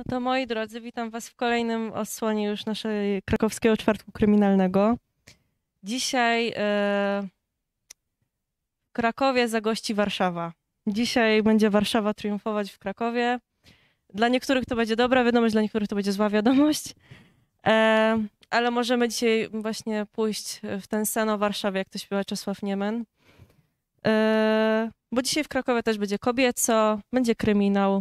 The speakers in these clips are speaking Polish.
To moi drodzy, witam was w kolejnym odsłonie już naszej krakowskiego czwartku kryminalnego. Dzisiaj w Krakowie zagości Warszawa. Dzisiaj będzie Warszawa triumfować w Krakowie. Dla niektórych to będzie dobra wiadomość, dla niektórych to będzie zła wiadomość. Ale możemy dzisiaj właśnie pójść w ten sen o Warszawie, jak to śpiewa Czesław Niemen. Bo dzisiaj w Krakowie też będzie kobieco, będzie kryminał.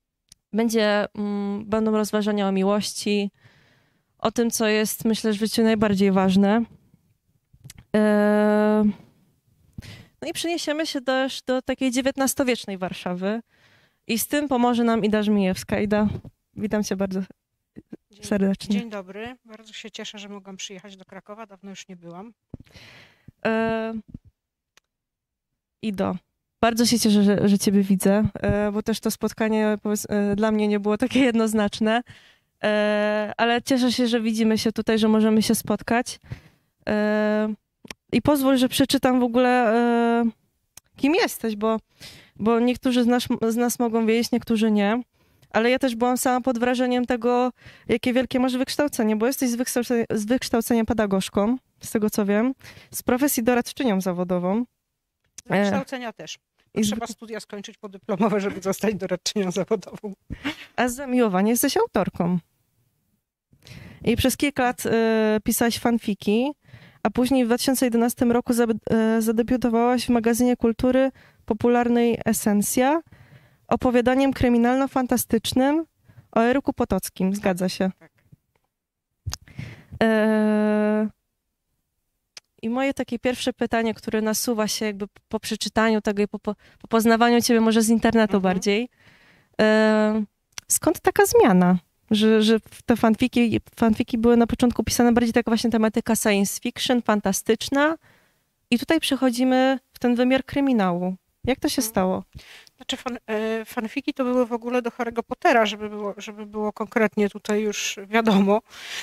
Będą rozważania o miłości, o tym, co jest, myślę, w życiu najbardziej ważne. No i przeniesiemy się też do takiej XIX-wiecznej Warszawy. I z tym pomoże nam Ida Żmijewska. Ida, witam cię bardzo serdecznie. Dzień dobry. Bardzo się cieszę, że mogłam przyjechać do Krakowa. Dawno już nie byłam. Ido, bardzo się cieszę, że ciebie widzę, bo też to spotkanie dla mnie nie było takie jednoznaczne, ale cieszę się, że widzimy się tutaj, że możemy się spotkać. I pozwól, że przeczytam w ogóle, kim jesteś, bo niektórzy z nas mogą wiedzieć, niektórzy nie, ale ja też byłam sama pod wrażeniem tego, jakie wielkie masz wykształcenie, bo jesteś z wykształcenia pedagogzką, z tego co wiem, z profesji doradczynią zawodową. Z wykształcenia też. Trzeba studia skończyć podyplomowe, żeby zostać doradczynią zawodową. A z zamiłowania jesteś autorką. I przez kilka lat pisałaś fanfiki, a później w 2011 roku zadebiutowałaś w magazynie kultury popularnej Esencja opowiadaniem kryminalno-fantastycznym o Eryku Potockim. Zgadza się. Tak. I moje takie pierwsze pytanie, które nasuwa się jakby po przeczytaniu tego i po poznawaniu ciebie może z internetu bardziej. Skąd taka zmiana? Że te fanfiki były na początku pisane bardziej tak właśnie tematyka science fiction, fantastyczna i tutaj przechodzimy w ten wymiar kryminału. Jak to się stało? Znaczy fanfiki to były w ogóle do Harry'ego Pottera, żeby było konkretnie tutaj już wiadomo.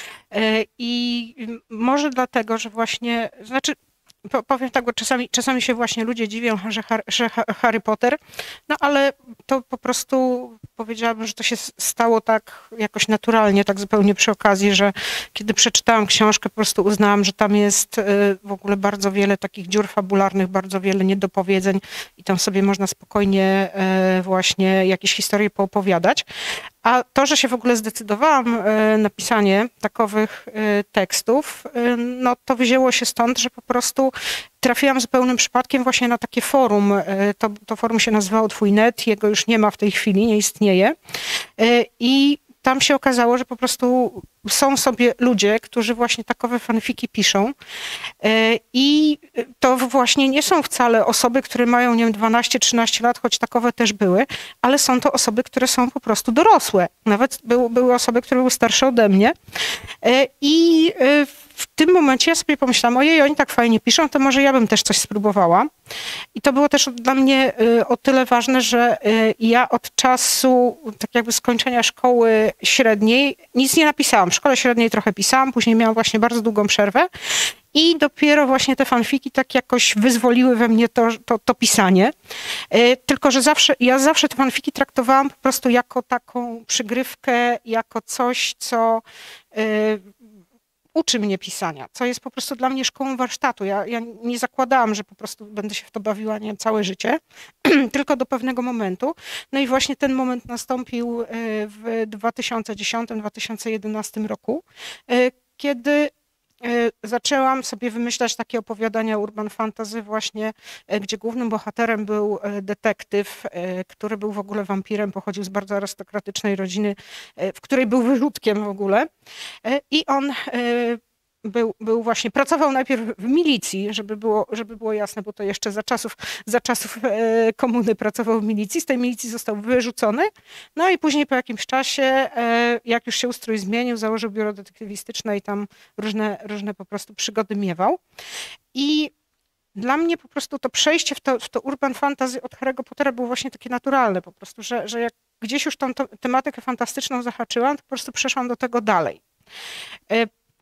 I może dlatego, że właśnie, powiem tak, bo czasami się właśnie ludzie dziwią, że Harry Potter, no ale to po prostu powiedziałabym, że to się stało tak jakoś naturalnie, tak zupełnie przy okazji, że kiedy przeczytałam książkę, po prostu uznałam, że tam jest w ogóle bardzo wiele takich dziur fabularnych, bardzo wiele niedopowiedzeń i tam sobie można spokojnie właśnie jakieś historie poopowiadać. A to, że się w ogóle zdecydowałam na pisanie takowych tekstów, no to wzięło się stąd, że po prostu trafiłam zupełnym przypadkiem właśnie na takie forum. To forum się nazywało Twój.net, jego już nie ma w tej chwili, nie istnieje. I tam się okazało, że po prostu są sobie ludzie, którzy właśnie takowe fanfiki piszą i to właśnie nie są wcale osoby, które mają, nie wiem, 12-13 lat, choć takowe też były, ale są to osoby, które są po prostu dorosłe. Nawet były osoby, które były starsze ode mnie i w tym momencie ja sobie pomyślałam, ojej, oni tak fajnie piszą, to może ja bym też coś spróbowała. I to było też dla mnie o tyle ważne, że ja od czasu tak jakby skończenia szkoły średniej nic nie napisałam. W szkole średniej trochę pisałam, później miałam właśnie bardzo długą przerwę i dopiero właśnie te fanfiki tak jakoś wyzwoliły we mnie to pisanie. Tylko że ja zawsze te fanfiki traktowałam po prostu jako taką przygrywkę, jako coś, co uczy mnie pisania, co jest po prostu dla mnie szkołą warsztatu. Ja nie zakładałam, że po prostu będę się w to bawiła, nie wiem, całe życie, tylko do pewnego momentu. No i właśnie ten moment nastąpił w 2010-2011 roku, kiedy zaczęłam sobie wymyślać takie opowiadania urban fantasy właśnie, gdzie głównym bohaterem był detektyw, który był w ogóle wampirem, pochodził z bardzo arystokratycznej rodziny, w której był wyrzutkiem w ogóle. I on był właśnie, pracował najpierw w milicji, żeby było jasne, bo to jeszcze za czasów komuny pracował w milicji. Z tej milicji został wyrzucony. No i później po jakimś czasie, jak już się ustrój zmienił, założył biuro detektywistyczne i tam różne po prostu przygody miewał. I dla mnie po prostu to przejście w to urban fantasy od Harry'ego Pottera było właśnie takie naturalne po prostu, że jak gdzieś już tą tematykę fantastyczną zahaczyłam, to po prostu przeszłam do tego dalej.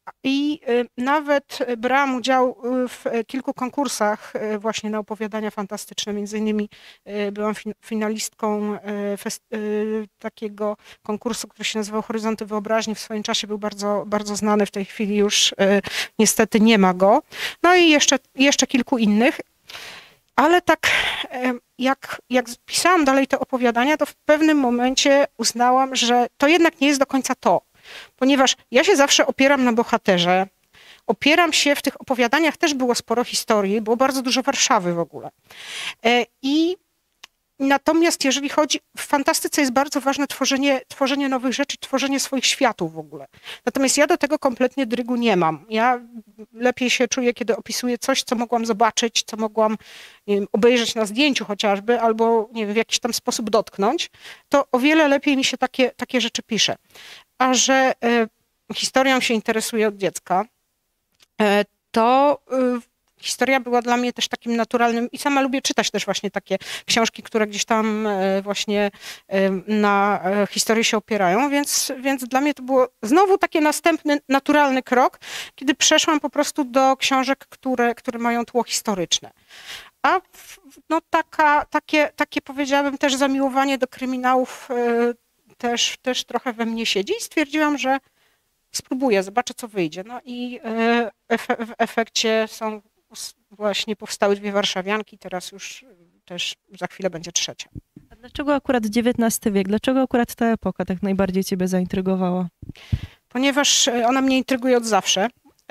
I nawet brałam udział w kilku konkursach właśnie na opowiadania fantastyczne. Między innymi byłam finalistką takiego konkursu, który się nazywał Horyzonty Wyobraźni. W swoim czasie był bardzo, bardzo znany, w tej chwili już niestety nie ma go. No i jeszcze kilku innych. Ale tak jak pisałam dalej te opowiadania, to w pewnym momencie uznałam, że to jednak nie jest do końca to. Ponieważ ja się zawsze opieram na bohaterze, opieram się, w tych opowiadaniach też było sporo historii, było bardzo dużo Warszawy w ogóle. I natomiast jeżeli chodzi, w fantastyce jest bardzo ważne tworzenie nowych rzeczy, tworzenie swoich światów w ogóle. Natomiast ja do tego kompletnie drygu nie mam. Ja lepiej się czuję, kiedy opisuję coś, co mogłam zobaczyć, co mogłam, nie wiem, obejrzeć na zdjęciu chociażby, albo nie wiem, w jakiś tam sposób dotknąć, to o wiele lepiej mi się takie rzeczy pisze. A że historią się interesuję od dziecka, to historia była dla mnie też takim naturalnym i sama lubię czytać też właśnie takie książki, które gdzieś tam właśnie na historii się opierają, więc dla mnie to było znowu taki następny naturalny krok, kiedy przeszłam po prostu do książek, które mają tło historyczne. A no takie powiedziałabym też zamiłowanie do kryminałów też trochę we mnie siedzi i stwierdziłam, że spróbuję, zobaczę co wyjdzie. No i w efekcie właśnie powstały 2 warszawianki, teraz już też za chwilę będzie 3. A dlaczego akurat XIX wiek? Dlaczego akurat ta epoka tak najbardziej ciebie zaintrygowała? Ponieważ ona mnie intryguje od zawsze.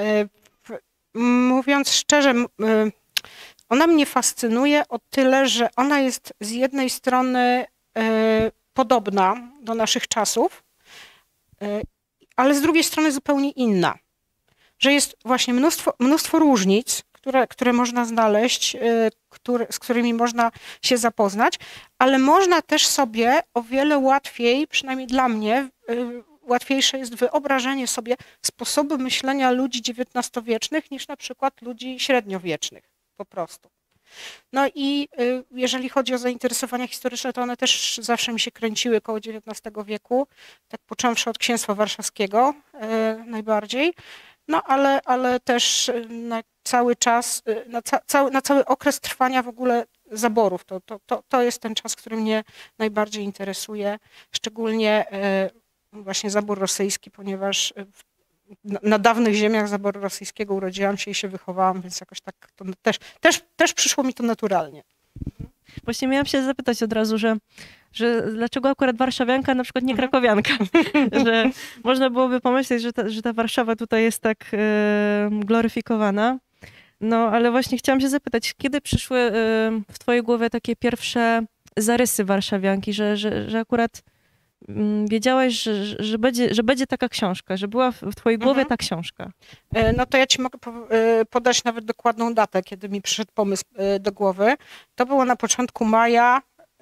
Mówiąc szczerze, ona mnie fascynuje o tyle, że ona jest z jednej strony podobna do naszych czasów, ale z drugiej strony zupełnie inna. Że jest właśnie mnóstwo różnic, które można znaleźć, z którymi można się zapoznać, ale można też sobie o wiele łatwiej, przynajmniej dla mnie, łatwiejsze jest wyobrażenie sobie sposobu myślenia ludzi XIX-wiecznych niż na przykład ludzi średniowiecznych po prostu. No i jeżeli chodzi o zainteresowania historyczne, to one też zawsze mi się kręciły koło XIX wieku, tak począwszy od Księstwa Warszawskiego najbardziej, no ale też na cały czas, na cały okres trwania w ogóle zaborów. To jest ten czas, który mnie najbardziej interesuje, szczególnie właśnie zabór rosyjski, ponieważ na dawnych ziemiach zaboru rosyjskiego urodziłam się i się wychowałam, więc jakoś tak to też przyszło mi to naturalnie. Właśnie miałam się zapytać od razu, że dlaczego akurat warszawianka, na przykład nie krakowianka? Że można byłoby pomyśleć, że ta Warszawa tutaj jest tak gloryfikowana. No, ale właśnie chciałam się zapytać, kiedy przyszły w twojej głowie takie pierwsze zarysy warszawianki, że akurat wiedziałaś, że będzie taka książka, że była w twojej głowie ta książka? No to ja ci mogę podać nawet dokładną datę, kiedy mi przyszedł pomysł do głowy. To było na początku maja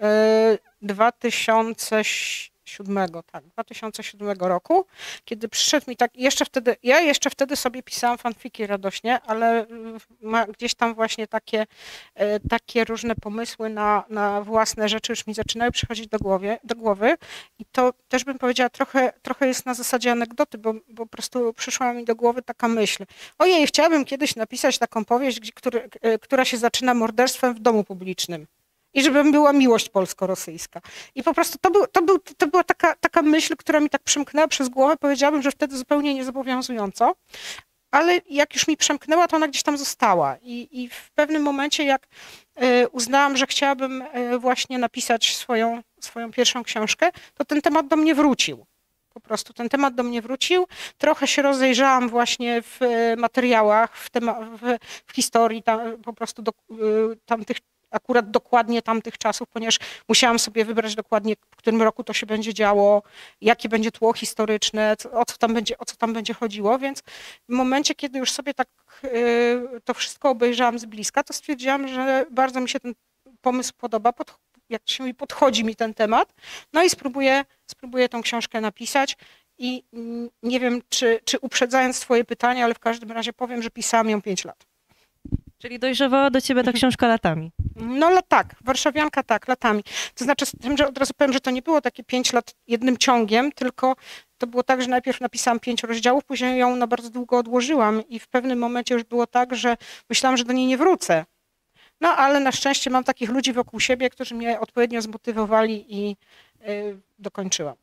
2007 roku, kiedy przyszedł mi tak, ja jeszcze wtedy sobie pisałam fanfiki radośnie, ale gdzieś tam właśnie takie różne pomysły na własne rzeczy już mi zaczynały przychodzić do głowy i to też bym powiedziała trochę jest na zasadzie anegdoty, bo po prostu przyszła mi do głowy taka myśl. Ojej, chciałabym kiedyś napisać taką powieść, która się zaczyna morderstwem w domu publicznym. I żeby była miłość polsko-rosyjska. I po prostu to była taka myśl, która mi tak przemknęła przez głowę. Powiedziałabym, że wtedy zupełnie niezobowiązująco. Ale jak już mi przemknęła, to ona gdzieś tam została. I w pewnym momencie, jak uznałam, że chciałabym właśnie napisać swoją pierwszą książkę, to ten temat do mnie wrócił. Po prostu ten temat do mnie wrócił. Trochę się rozejrzałam właśnie w materiałach, w historii po prostu akurat dokładnie tamtych czasów, ponieważ musiałam sobie wybrać dokładnie, w którym roku to się będzie działo, jakie będzie tło historyczne, o co tam będzie chodziło, więc w momencie, kiedy już sobie tak to wszystko obejrzałam z bliska, to stwierdziłam, że bardzo mi się ten pomysł podoba, jak się mi podchodzi mi ten temat, no i spróbuję tą książkę napisać i nie wiem, czy uprzedzając twoje pytanie, ale w każdym razie powiem, że pisałam ją 5 lat. Czyli dojrzewała do ciebie ta książka latami? No tak, warszawianka tak, latami. To znaczy z tym, że od razu powiem, że to nie było takie 5 lat jednym ciągiem, tylko to było tak, że najpierw napisałam 5 rozdziałów, później ją na bardzo długo odłożyłam i w pewnym momencie już było tak, że myślałam, że do niej nie wrócę. No ale na szczęście mam takich ludzi wokół siebie, którzy mnie odpowiednio zmotywowali i dokończyłam.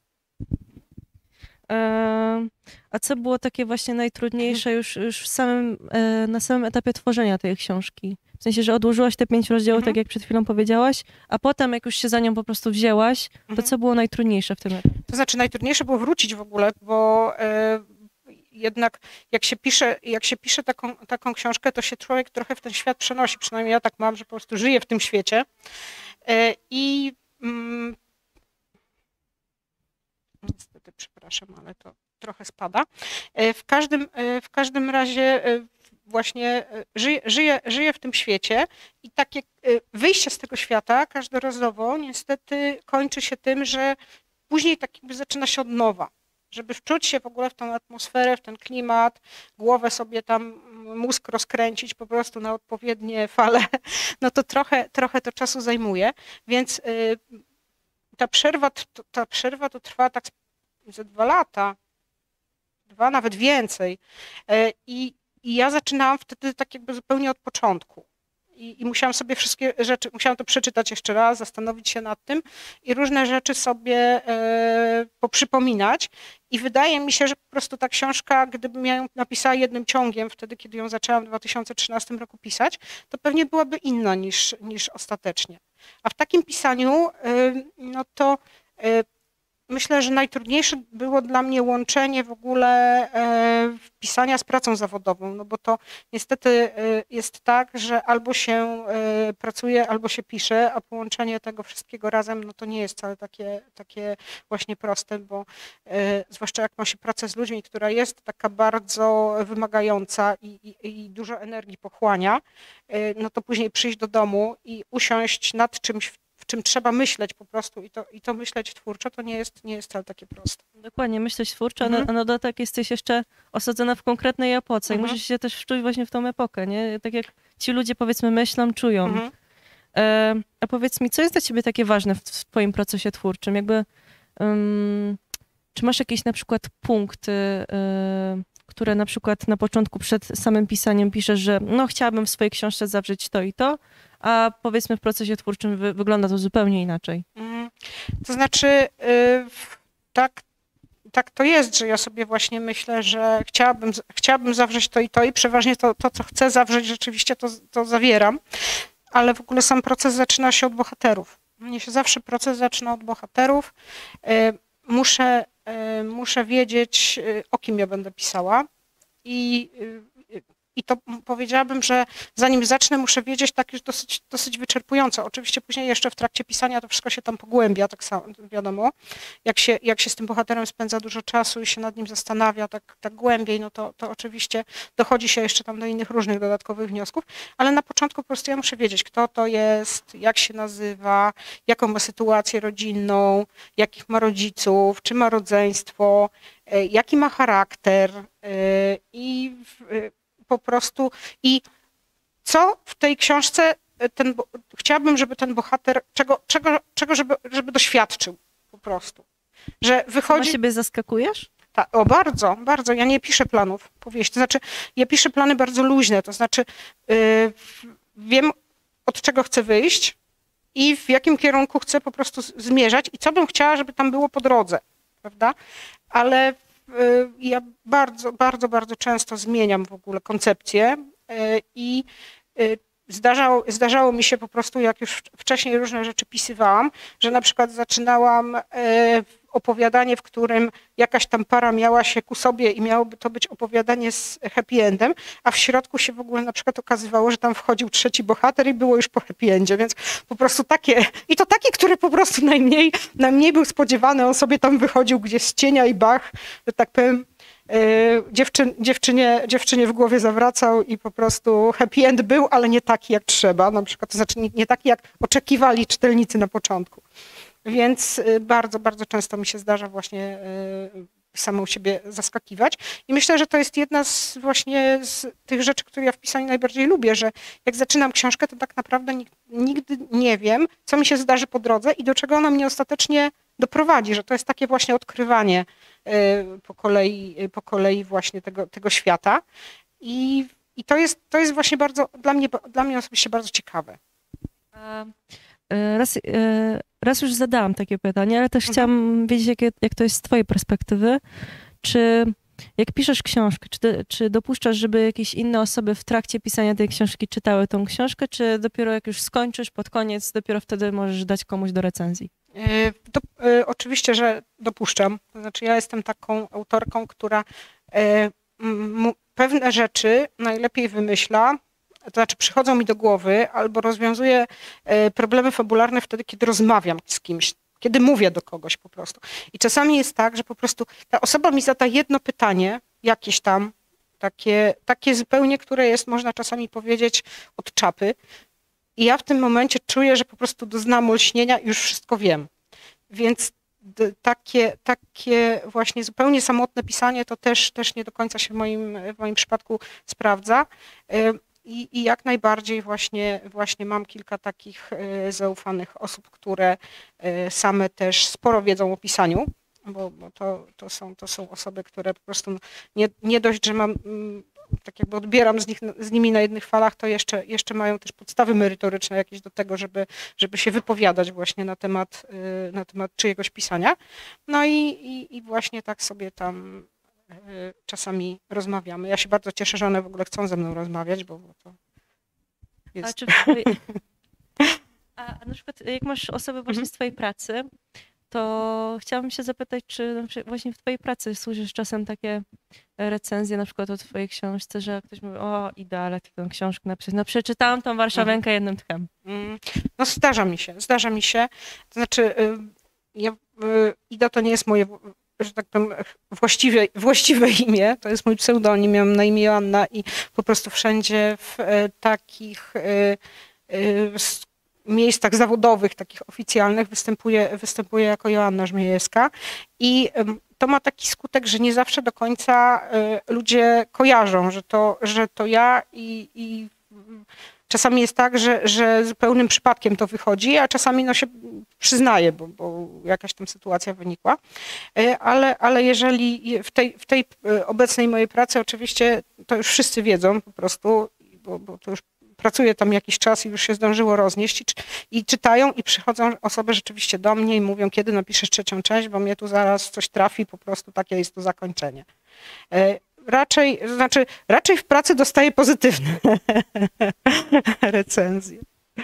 A co było takie właśnie najtrudniejsze już na samym etapie tworzenia tej książki? W sensie, że odłożyłaś te 5 rozdziałów, tak jak przed chwilą powiedziałaś, a potem jak już się za nią po prostu wzięłaś, to co było najtrudniejsze w tym etapie? To znaczy najtrudniejsze było wrócić w ogóle, bo jednak jak się pisze taką książkę, to się człowiek trochę w ten świat przenosi. Przynajmniej ja tak mam, że po prostu żyję w tym świecie. Niestety, przepraszam, ale to trochę spada. W każdym razie właśnie żyję w tym świecie i takie wyjście z tego świata każdorazowo niestety kończy się tym, że później tak jakby zaczyna się od nowa. Żeby wczuć się w ogóle w tą atmosferę, w ten klimat, głowę sobie tam, mózg rozkręcić po prostu na odpowiednie fale, no to trochę to czasu zajmuje, więc ta przerwa to trwa tak ze 2 lata, 2, nawet więcej. I ja zaczynałam wtedy tak jakby zupełnie od początku. I musiałam sobie wszystkie rzeczy, musiałam to przeczytać jeszcze raz, zastanowić się nad tym i różne rzeczy sobie poprzypominać. I wydaje mi się, że po prostu ta książka, gdybym ja ją napisała jednym ciągiem, wtedy kiedy ją zaczęłam w 2013 roku pisać, to pewnie byłaby inna niż ostatecznie. A w takim pisaniu, no to myślę, że najtrudniejsze było dla mnie łączenie w ogóle pisania z pracą zawodową, no bo to niestety jest tak, że albo się pracuje, albo się pisze, a połączenie tego wszystkiego razem, no to nie jest wcale takie właśnie proste, bo zwłaszcza jak ma się pracę z ludźmi, która jest taka bardzo wymagająca i dużo energii pochłania, no to później przyjść do domu i usiąść nad czymś, w czym trzeba myśleć po prostu i to myśleć twórczo, to nie jest wcale takie proste. Dokładnie, myśleć twórczo, a na dodatek jesteś jeszcze osadzona w konkretnej epoce i musisz się też wczuć właśnie w tą epokę, nie? Tak jak ci ludzie, powiedzmy, myślą, czują. A powiedz mi, co jest dla ciebie takie ważne w twoim procesie twórczym? Jakby, czy masz jakieś na przykład punkty, które na przykład na początku przed samym pisaniem piszesz, że no chciałabym w swojej książce zawrzeć to i to, a powiedzmy w procesie twórczym wygląda to zupełnie inaczej. To znaczy tak to jest, że ja sobie właśnie myślę, że chciałabym zawrzeć to i przeważnie to co chcę zawrzeć, rzeczywiście to zawieram, ale w ogóle sam proces zaczyna się od bohaterów. Mnie się zawsze proces zaczyna od bohaterów. Muszę wiedzieć, o kim ja będę pisała i to powiedziałabym, że zanim zacznę, muszę wiedzieć tak już dosyć wyczerpująco. Oczywiście później jeszcze w trakcie pisania to wszystko się tam pogłębia, tak samo, wiadomo. Jak się z tym bohaterem spędza dużo czasu i się nad nim zastanawia tak głębiej, no to oczywiście dochodzi się jeszcze tam do innych różnych dodatkowych wniosków, ale na początku po prostu ja muszę wiedzieć, kto to jest, jak się nazywa, jaką ma sytuację rodzinną, jakich ma rodziców, czy ma rodzeństwo, jaki ma charakter i po prostu i co w tej książce chciałabym, żeby ten bohater, czego żeby doświadczył po prostu. Że wychodzi... Sama siebie zaskakujesz? Bardzo, bardzo. Ja nie piszę planów powieści. To znaczy, ja piszę plany bardzo luźne, to znaczy wiem, od czego chcę wyjść i w jakim kierunku chcę po prostu zmierzać i co bym chciała, żeby tam było po drodze, prawda? Ale ja bardzo, bardzo, bardzo często zmieniam w ogóle koncepcję i zdarzało mi się po prostu, jak już wcześniej różne rzeczy pisywałam, że na przykład zaczynałam opowiadanie, w którym jakaś tam para miała się ku sobie i miałoby to być opowiadanie z happy endem, a w środku się w ogóle na przykład okazywało, że tam wchodził trzeci bohater i było już po happy endzie, więc po prostu takie, i to taki, który po prostu najmniej był spodziewany, on sobie tam wychodził gdzieś z cienia i bach, że tak powiem, dziewczynie w głowie zawracał i po prostu happy end był, ale nie taki jak trzeba, na przykład, to znaczy nie taki jak oczekiwali czytelnicy na początku. Więc bardzo, bardzo często mi się zdarza właśnie samą siebie zaskakiwać. I myślę, że to jest jedna z właśnie z tych rzeczy, które ja w pisaniu najbardziej lubię, że jak zaczynam książkę, to tak naprawdę nigdy nie wiem, co mi się zdarzy po drodze i do czego ona mnie ostatecznie doprowadzi, że to jest takie właśnie odkrywanie po kolei właśnie tego świata. I to jest właśnie bardzo, dla mnie osobiście bardzo ciekawe. Raz już zadałam takie pytanie, ale też chciałam wiedzieć, jak to jest z twojej perspektywy. Czy jak piszesz książkę, czy dopuszczasz, żeby jakieś inne osoby w trakcie pisania tej książki czytały tą książkę, czy dopiero jak już skończysz, pod koniec, dopiero wtedy możesz dać komuś do recenzji? Oczywiście, że dopuszczam. To znaczy ja jestem taką autorką, która pewne rzeczy najlepiej wymyśla, to znaczy przychodzą mi do głowy albo rozwiązuję problemy fabularne wtedy, kiedy rozmawiam z kimś, kiedy mówię do kogoś po prostu. I czasami jest tak, że po prostu ta osoba mi zada jedno pytanie, jakieś tam, takie zupełnie, które jest, można czasami powiedzieć, od czapy. I ja w tym momencie czuję, że po prostu doznałam olśnienia i już wszystko wiem. Więc takie właśnie zupełnie samotne pisanie to też nie do końca się w moim przypadku sprawdza. I jak najbardziej właśnie mam kilka takich zaufanych osób, które same też sporo wiedzą o pisaniu, bo to są osoby, które po prostu nie dość, że mam, tak jakby odbieram z nimi na jednych falach, to jeszcze mają też podstawy merytoryczne jakieś do tego, żeby się wypowiadać właśnie na temat czyjegoś pisania. No i właśnie tak sobie tam czasami rozmawiamy. Ja się bardzo cieszę, że one w ogóle chcą ze mną rozmawiać, bo to jest... A na przykład jak masz osoby właśnie z twojej pracy, to chciałabym się zapytać, czy właśnie w twojej pracy słyszysz czasem takie recenzje na przykład o twojej książce, że ktoś mówi, o Ida, ale ty tę książkę napisać. No przeczytałam tą Warszawiankę jednym tchem. No zdarza mi się. To znaczy Ida to nie jest moje, że tak powiem, właściwe imię, to jest mój pseudonim, miałam na imię Joanna i po prostu wszędzie w takich miejscach zawodowych, takich oficjalnych występuję jako Joanna Żmijewska i to ma taki skutek, że nie zawsze do końca ludzie kojarzą, że to ja i czasami jest tak, że zupełnym przypadkiem to wychodzi, a czasami no się przyznaje, bo jakaś tam sytuacja wynikła. Ale jeżeli w tej obecnej mojej pracy oczywiście to już wszyscy wiedzą po prostu, bo to już pracuję tam jakiś czas i już się zdążyło roznieść i czytają i przychodzą osoby rzeczywiście do mnie i mówią, kiedy napiszesz trzecią część, bo mnie tu zaraz coś trafi, po prostu takie jest to zakończenie. Raczej w pracy dostaję pozytywne recenzje.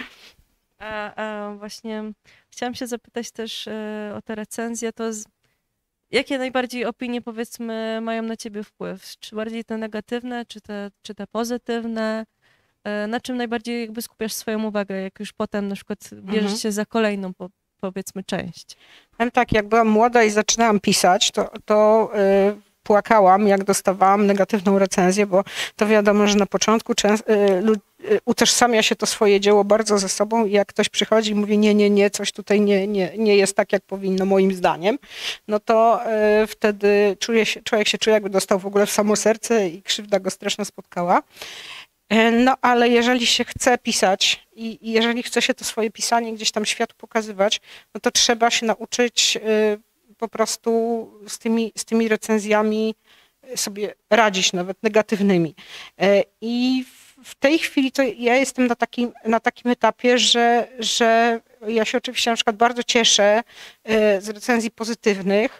A właśnie chciałam się zapytać też o te recenzje, jakie najbardziej opinie, powiedzmy, mają na ciebie wpływ? Czy bardziej te negatywne, czy te pozytywne? Na czym najbardziej jakby skupiasz swoją uwagę, jak już potem na przykład bierzesz się za kolejną, powiedzmy, część? Tak, jak byłam młoda i zaczynałam pisać, to płakałam, jak dostawałam negatywną recenzję, bo to wiadomo, że na początku utożsamia się to swoje dzieło bardzo ze sobą i jak ktoś przychodzi i mówi nie, coś tutaj nie jest tak, jak powinno moim zdaniem, no to wtedy człowiek się czuje, jakby dostał w ogóle w samo serce i krzywda go strasznie spotkała. No ale jeżeli się chce pisać i jeżeli chce się to swoje pisanie gdzieś tam światu pokazywać, no to trzeba się nauczyć po prostu z tymi recenzjami sobie radzić, nawet negatywnymi. I w tej chwili to ja jestem na takim etapie, że ja się oczywiście na przykład bardzo cieszę z recenzji pozytywnych,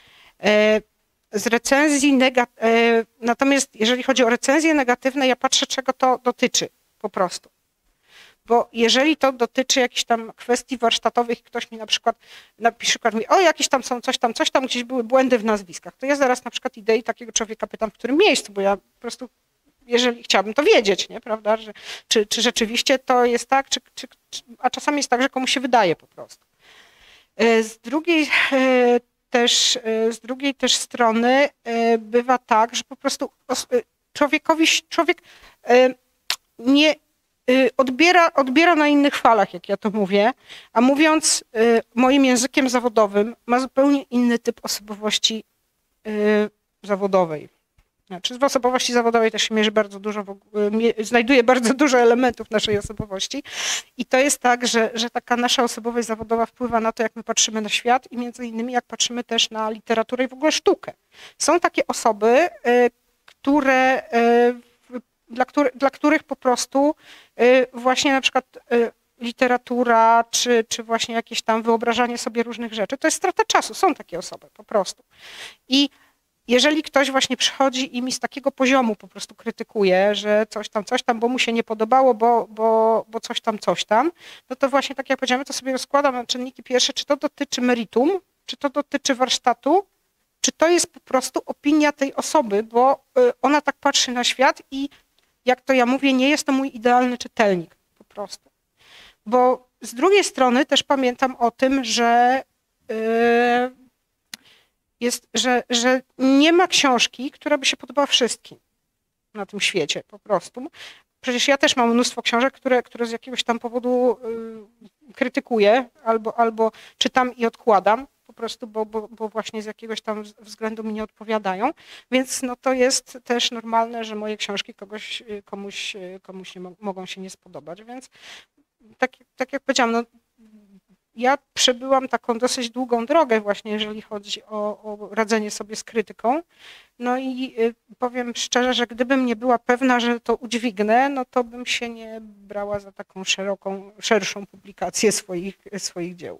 z recenzji natomiast jeżeli chodzi o recenzje negatywne, ja patrzę, czego to dotyczy po prostu. Bo jeżeli to dotyczy jakichś tam kwestii warsztatowych, ktoś mi na przykład mówi, o jakieś tam są coś tam, gdzieś były błędy w nazwiskach, to ja zaraz na przykład idę i takiego człowieka pytam, w którym miejscu, bo ja po prostu, jeżeli chciałabym to wiedzieć, nie, prawda, czy rzeczywiście to jest tak, a czasami jest tak, że komuś się wydaje po prostu. Z drugiej też strony bywa tak, że po prostu człowiek nie odbiera na innych falach, jak ja to mówię, a mówiąc moim językiem zawodowym, ma zupełnie inny typ osobowości zawodowej. Znaczy w osobowości zawodowej też się mierzy bardzo dużo, znajduje bardzo dużo elementów naszej osobowości i to jest tak, że taka nasza osobowość zawodowa wpływa na to, jak my patrzymy na świat i między innymi jak patrzymy też na literaturę i w ogóle sztukę. Są takie osoby, które, dla których po prostu właśnie na przykład literatura, czy właśnie jakieś tam wyobrażanie sobie różnych rzeczy, to jest strata czasu. Są takie osoby po prostu. I jeżeli ktoś właśnie przychodzi i mi z takiego poziomu po prostu krytykuje, że coś tam, bo mu się nie podobało, bo coś tam, no to właśnie tak jak powiedziałem, to sobie rozkładam na czynniki pierwsze, czy to dotyczy meritum, czy to dotyczy warsztatu, czy to jest po prostu opinia tej osoby, bo ona tak patrzy na świat i jak to ja mówię, nie jest to mój idealny czytelnik po prostu. Bo z drugiej strony też pamiętam o tym, że że nie ma książki, która by się podobała wszystkim na tym świecie po prostu. Przecież ja też mam mnóstwo książek, które z jakiegoś tam powodu krytykuję albo czytam i odkładam po prostu, bo właśnie z jakiegoś tam względu mi nie odpowiadają. Więc no to jest też normalne, że moje książki komuś nie mogą się nie spodobać. Więc tak jak powiedziałam, no, ja przebyłam taką dosyć długą drogę właśnie, jeżeli chodzi o radzenie sobie z krytyką. No i powiem szczerze, że gdybym nie była pewna, że to udźwignę, no to bym się nie brała za taką szerszą publikację swoich dzieł.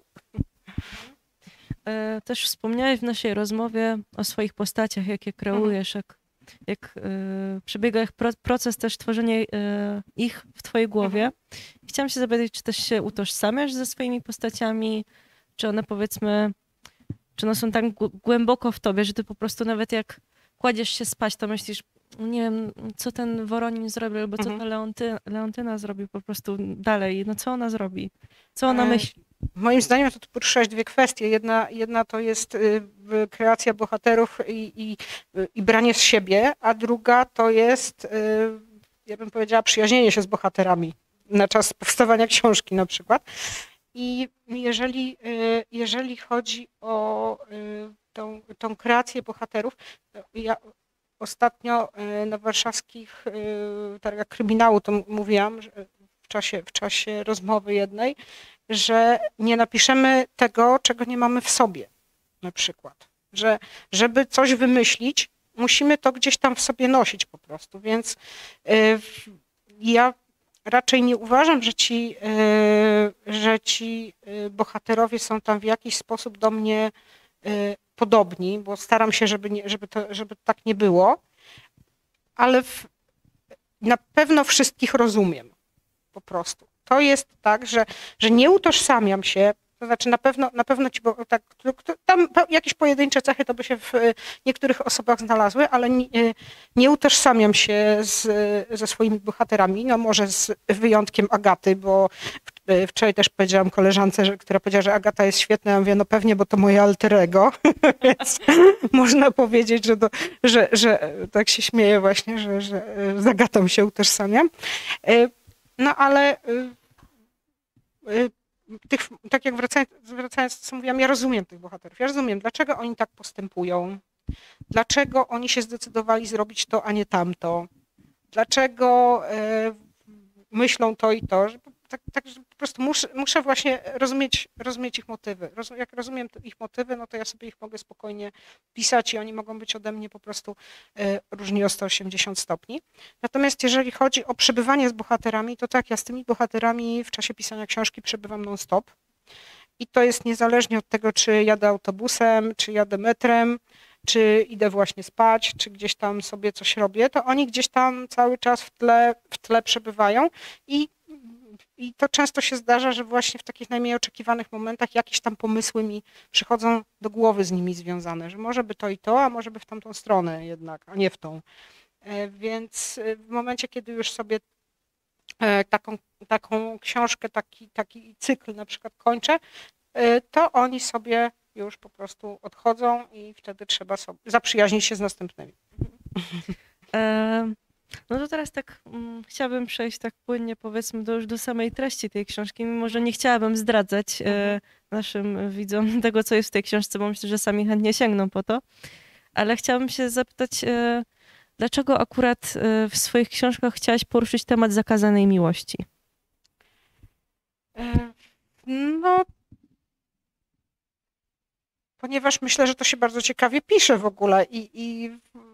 Też wspomniałeś w naszej rozmowie o swoich postaciach, jakie kreujesz, jak przebiega ich proces też tworzenia ich w twojej głowie. Chciałam się zapytać, czy też się utożsamiasz ze swoimi postaciami, czy one powiedzmy, czy one są tak głęboko w tobie, że ty po prostu nawet jak kładziesz się spać, to myślisz, nie wiem, co ten Woronin zrobił, albo co ta Leontyna zrobi po prostu dalej, no co ona zrobi, co ona myśli. Moim zdaniem to tu poruszyłaś dwie kwestie. Jedna to jest kreacja bohaterów i branie z siebie, a druga to jest, ja bym powiedziała, przyjaźnienie się z bohaterami na czas powstawania książki na przykład. I jeżeli chodzi o tą kreację bohaterów, ja ostatnio na warszawskich targach kryminału to mówiłam w czasie rozmowy jednej, że nie napiszemy tego, czego nie mamy w sobie na przykład. Żeby coś wymyślić, musimy to gdzieś tam w sobie nosić po prostu. Więc ja raczej nie uważam, że ci bohaterowie są tam w jakiś sposób do mnie podobni, bo staram się, żeby tak nie było, ale na pewno wszystkich rozumiem po prostu. To jest tak, że nie utożsamiam się, to znaczy na pewno ci, bo tak, tam jakieś pojedyncze cechy to by się w niektórych osobach znalazły, ale nie utożsamiam się ze swoimi bohaterami, no może z wyjątkiem Agaty, bo wczoraj też powiedziałam koleżance, która powiedziała, że Agata jest świetna, ja mówię, no pewnie, bo to moje alter ego, więc można powiedzieć, że tak się śmieję właśnie, że z Agatą się utożsamiam. No ale tak jak wracając, co mówiłam, ja rozumiem tych bohaterów. Ja rozumiem, dlaczego oni tak postępują, dlaczego oni się zdecydowali zrobić to, a nie tamto, dlaczego myślą to i to. Tak, że po prostu muszę właśnie rozumieć ich motywy. Jak rozumiem ich motywy, no to ja sobie ich mogę spokojnie pisać i oni mogą być ode mnie po prostu różni o 180 stopni. Natomiast jeżeli chodzi o przebywanie z bohaterami, to tak, ja z tymi bohaterami w czasie pisania książki przebywam non-stop. I to jest niezależnie od tego, czy jadę autobusem, czy jadę metrem, czy idę właśnie spać, czy gdzieś tam sobie coś robię, to oni gdzieś tam cały czas w tle przebywają i to często się zdarza, że właśnie w takich najmniej oczekiwanych momentach jakieś tam pomysły mi przychodzą do głowy z nimi związane, że może by to i to, a może by w tamtą stronę jednak, a nie w tą. Więc w momencie, kiedy już sobie taką książkę, taki cykl na przykład kończę, to oni sobie już po prostu odchodzą i wtedy trzeba sobie zaprzyjaźnić się z następnymi. No to teraz tak chciałabym przejść tak płynnie powiedzmy już do samej treści tej książki, mimo że nie chciałabym zdradzać naszym widzom tego, co jest w tej książce, bo myślę, że sami chętnie sięgną po to. Ale chciałabym się zapytać, Dlaczego akurat w swoich książkach chciałaś poruszyć temat zakazanej miłości? No, ponieważ myślę, że to się bardzo ciekawie pisze w ogóle i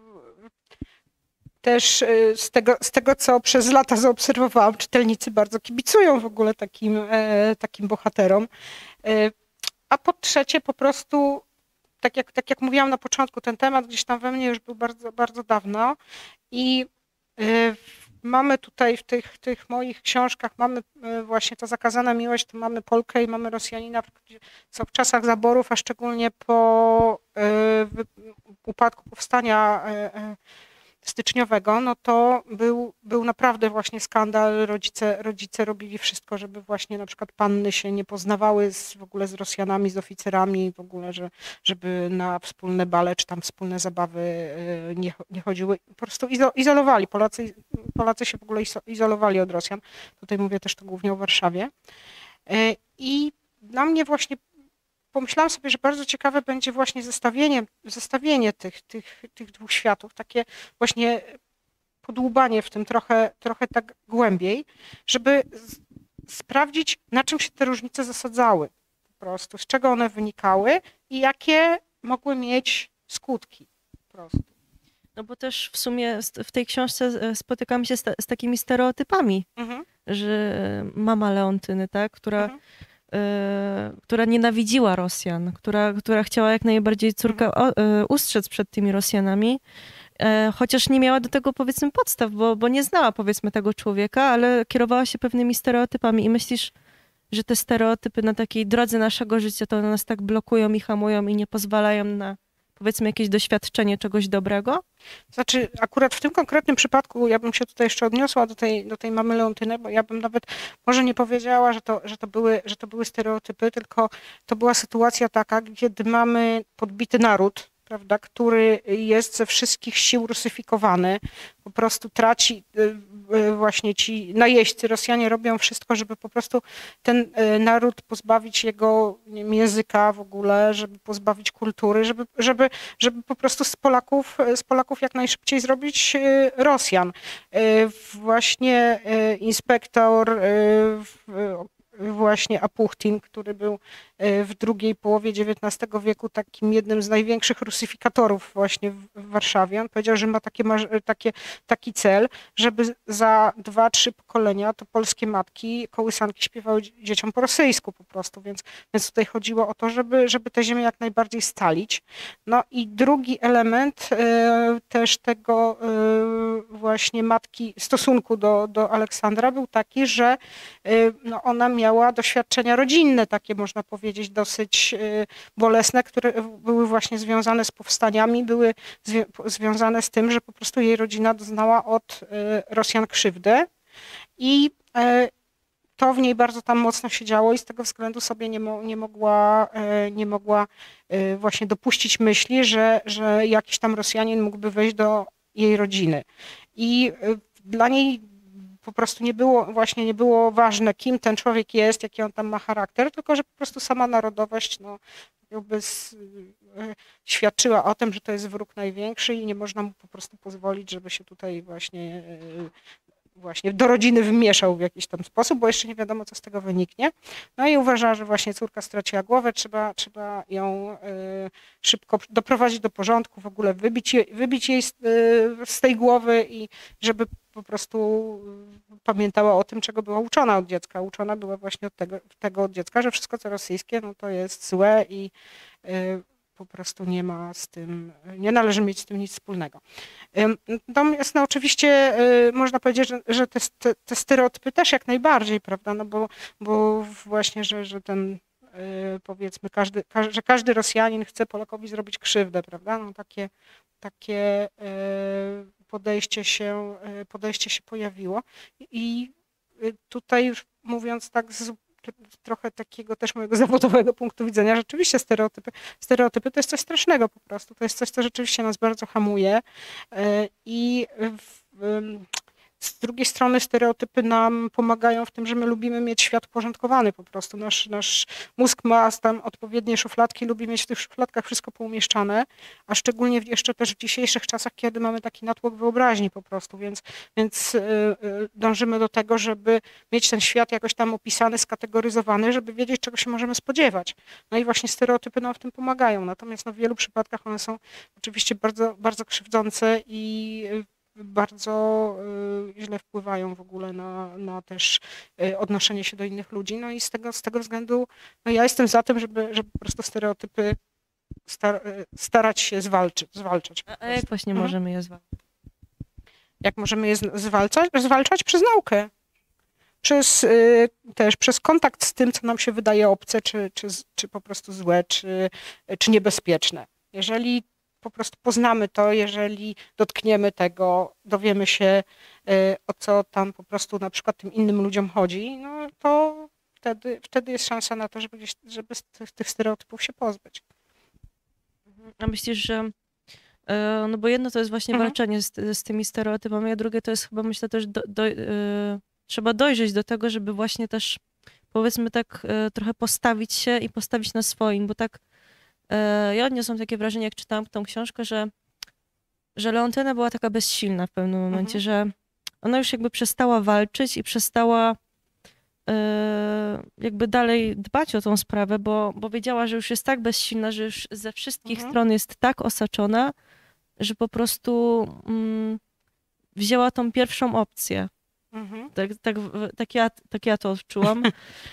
też z tego, co przez lata zaobserwowałam, czytelnicy bardzo kibicują w ogóle takim bohaterom. A po trzecie, po prostu, tak jak mówiłam na początku, ten temat gdzieś tam we mnie już był bardzo, bardzo dawno i mamy tutaj w tych moich książkach, mamy właśnie ta zakazana miłość, to mamy Polkę i mamy Rosjanina, co w czasach zaborów, a szczególnie po upadku powstania styczniowego, no to był naprawdę właśnie skandal. Rodzice robili wszystko, żeby właśnie na przykład panny się nie poznawały w ogóle z Rosjanami, z oficerami, w ogóle, żeby na wspólne bale czy tam wspólne zabawy nie chodziły. Po prostu izolowali. Polacy się w ogóle izolowali od Rosjan. Tutaj mówię też to głównie o Warszawie. I dla mnie właśnie pomyślałam sobie, że bardzo ciekawe będzie właśnie zestawienie tych dwóch światów, takie właśnie podłubanie w tym trochę tak głębiej, żeby sprawdzić, na czym się te różnice zasadzały po prostu, z czego one wynikały i jakie mogły mieć skutki po prostu. No bo też w sumie w tej książce spotykamy się z takimi stereotypami, że mama Leontyny, tak, która nienawidziła Rosjan, która chciała jak najbardziej córkę ustrzec przed tymi Rosjanami, chociaż nie miała do tego, powiedzmy, podstaw, bo nie znała, powiedzmy, tego człowieka, ale kierowała się pewnymi stereotypami. I myślisz, że te stereotypy na takiej drodze naszego życia to nas tak blokują i hamują i nie pozwalają na, powiedzmy, jakieś doświadczenie czegoś dobrego? Znaczy, akurat w tym konkretnym przypadku ja bym się tutaj jeszcze odniosła do tej mamy Leontyny, bo ja bym nawet może nie powiedziała, że to były stereotypy, tylko to była sytuacja taka, kiedy mamy podbity naród, prawda, który jest ze wszystkich sił rusyfikowany, po prostu traci, właśnie ci najeźdźcy, Rosjanie robią wszystko, żeby po prostu ten naród pozbawić jego, nie wiem, języka w ogóle, żeby pozbawić kultury, żeby po prostu z Polaków jak najszybciej zrobić Rosjan. Właśnie inspektor właśnie Apuchtin, który był w drugiej połowie XIX wieku takim jednym z największych rusyfikatorów właśnie w Warszawie. On powiedział, że ma taki cel, żeby za 2-3 pokolenia to polskie matki, kołysanki śpiewały dzieciom po rosyjsku po prostu, więc tutaj chodziło o to, żeby tę ziemię jak najbardziej scalić. No i drugi element też tego właśnie matki, stosunku do Aleksandra był taki, że no ona miała doświadczenia rodzinne, takie można powiedzieć, dosyć bolesne, które były właśnie związane z powstaniami, były związane z tym, że po prostu jej rodzina doznała od Rosjan krzywdy i to w niej bardzo tam mocno się działo i z tego względu sobie nie mogła właśnie dopuścić myśli, że jakiś tam Rosjanin mógłby wejść do jej rodziny. I dla niej po prostu nie było ważne, kim ten człowiek jest, jaki on tam ma charakter, tylko że po prostu sama narodowość no, jakby świadczyła o tym, że to jest wróg największy i nie można mu po prostu pozwolić, żeby się tutaj właśnie do rodziny wmieszał w jakiś tam sposób, bo jeszcze nie wiadomo, co z tego wyniknie. No i uważa, że właśnie córka straciła głowę, trzeba ją szybko doprowadzić do porządku, w ogóle wybić jej z tej głowy i żeby po prostu pamiętała o tym, czego była uczona od dziecka. Uczona była właśnie tego od dziecka, że wszystko, co rosyjskie, no to jest złe i po prostu nie należy mieć z tym nic wspólnego. Natomiast no, oczywiście można powiedzieć, że te stereotypy też jak najbardziej, prawda, no bo właśnie, że ten powiedzmy, że każdy Rosjanin chce Polakowi zrobić krzywdę, prawda, no takie podejście się pojawiło i tutaj już mówiąc tak z trochę takiego też mojego zawodowego punktu widzenia, rzeczywiście stereotypy to jest coś strasznego po prostu, to jest coś, co rzeczywiście nas bardzo hamuje i Z drugiej strony stereotypy nam pomagają w tym, że my lubimy mieć świat uporządkowany po prostu. Nasz mózg ma tam odpowiednie szufladki, lubi mieć w tych szufladkach wszystko poumieszczane, a szczególnie jeszcze też w dzisiejszych czasach, kiedy mamy taki natłok wyobraźni po prostu, więc dążymy do tego, żeby mieć ten świat jakoś tam opisany, skategoryzowany, żeby wiedzieć, czego się możemy spodziewać. No i właśnie stereotypy nam w tym pomagają. Natomiast no, w wielu przypadkach one są oczywiście bardzo, bardzo krzywdzące i bardzo źle wpływają w ogóle na też odnoszenie się do innych ludzi. No i z tego względu no ja jestem za tym, żeby po prostu stereotypy starać się zwalczać. A jak właśnie możemy je zwalczać? Jak możemy je zwalczać? Zwalczać przez naukę. Też przez kontakt z tym, co nam się wydaje obce, czy po prostu złe, czy niebezpieczne. Jeżeli po prostu poznamy to, jeżeli dotkniemy tego, dowiemy się, o co tam po prostu na przykład tym innym ludziom chodzi, no to wtedy jest szansa na to, żeby z tych stereotypów się pozbyć. A myślisz, że no bo jedno to jest właśnie walczenie z tymi stereotypami, a drugie to jest chyba, myślę, też trzeba dojrzeć do tego, żeby właśnie też, powiedzmy tak, trochę postawić się i postawić na swoim, bo tak ja odniosłam takie wrażenie, jak czytałam tą książkę, że Leontyna była taka bezsilna w pewnym momencie, że ona już jakby przestała walczyć i przestała jakby dalej dbać o tą sprawę, bo wiedziała, że już jest tak bezsilna, że już ze wszystkich stron jest tak osaczona, że po prostu wzięła tą pierwszą opcję. Tak ja to odczułam.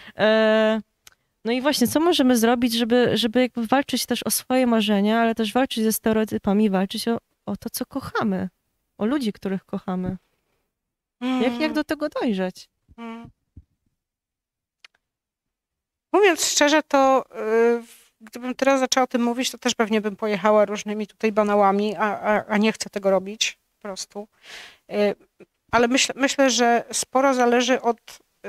No i właśnie, co możemy zrobić, żeby jakby walczyć też o swoje marzenia, ale też walczyć ze stereotypami, walczyć o to, co kochamy, o ludzi, których kochamy. Jak do tego dojrzeć? Mówiąc szczerze, to gdybym teraz zaczęła o tym mówić, to też pewnie bym pojechała różnymi tutaj banałami, a nie chcę tego robić po prostu. Ale myślę, że sporo zależy od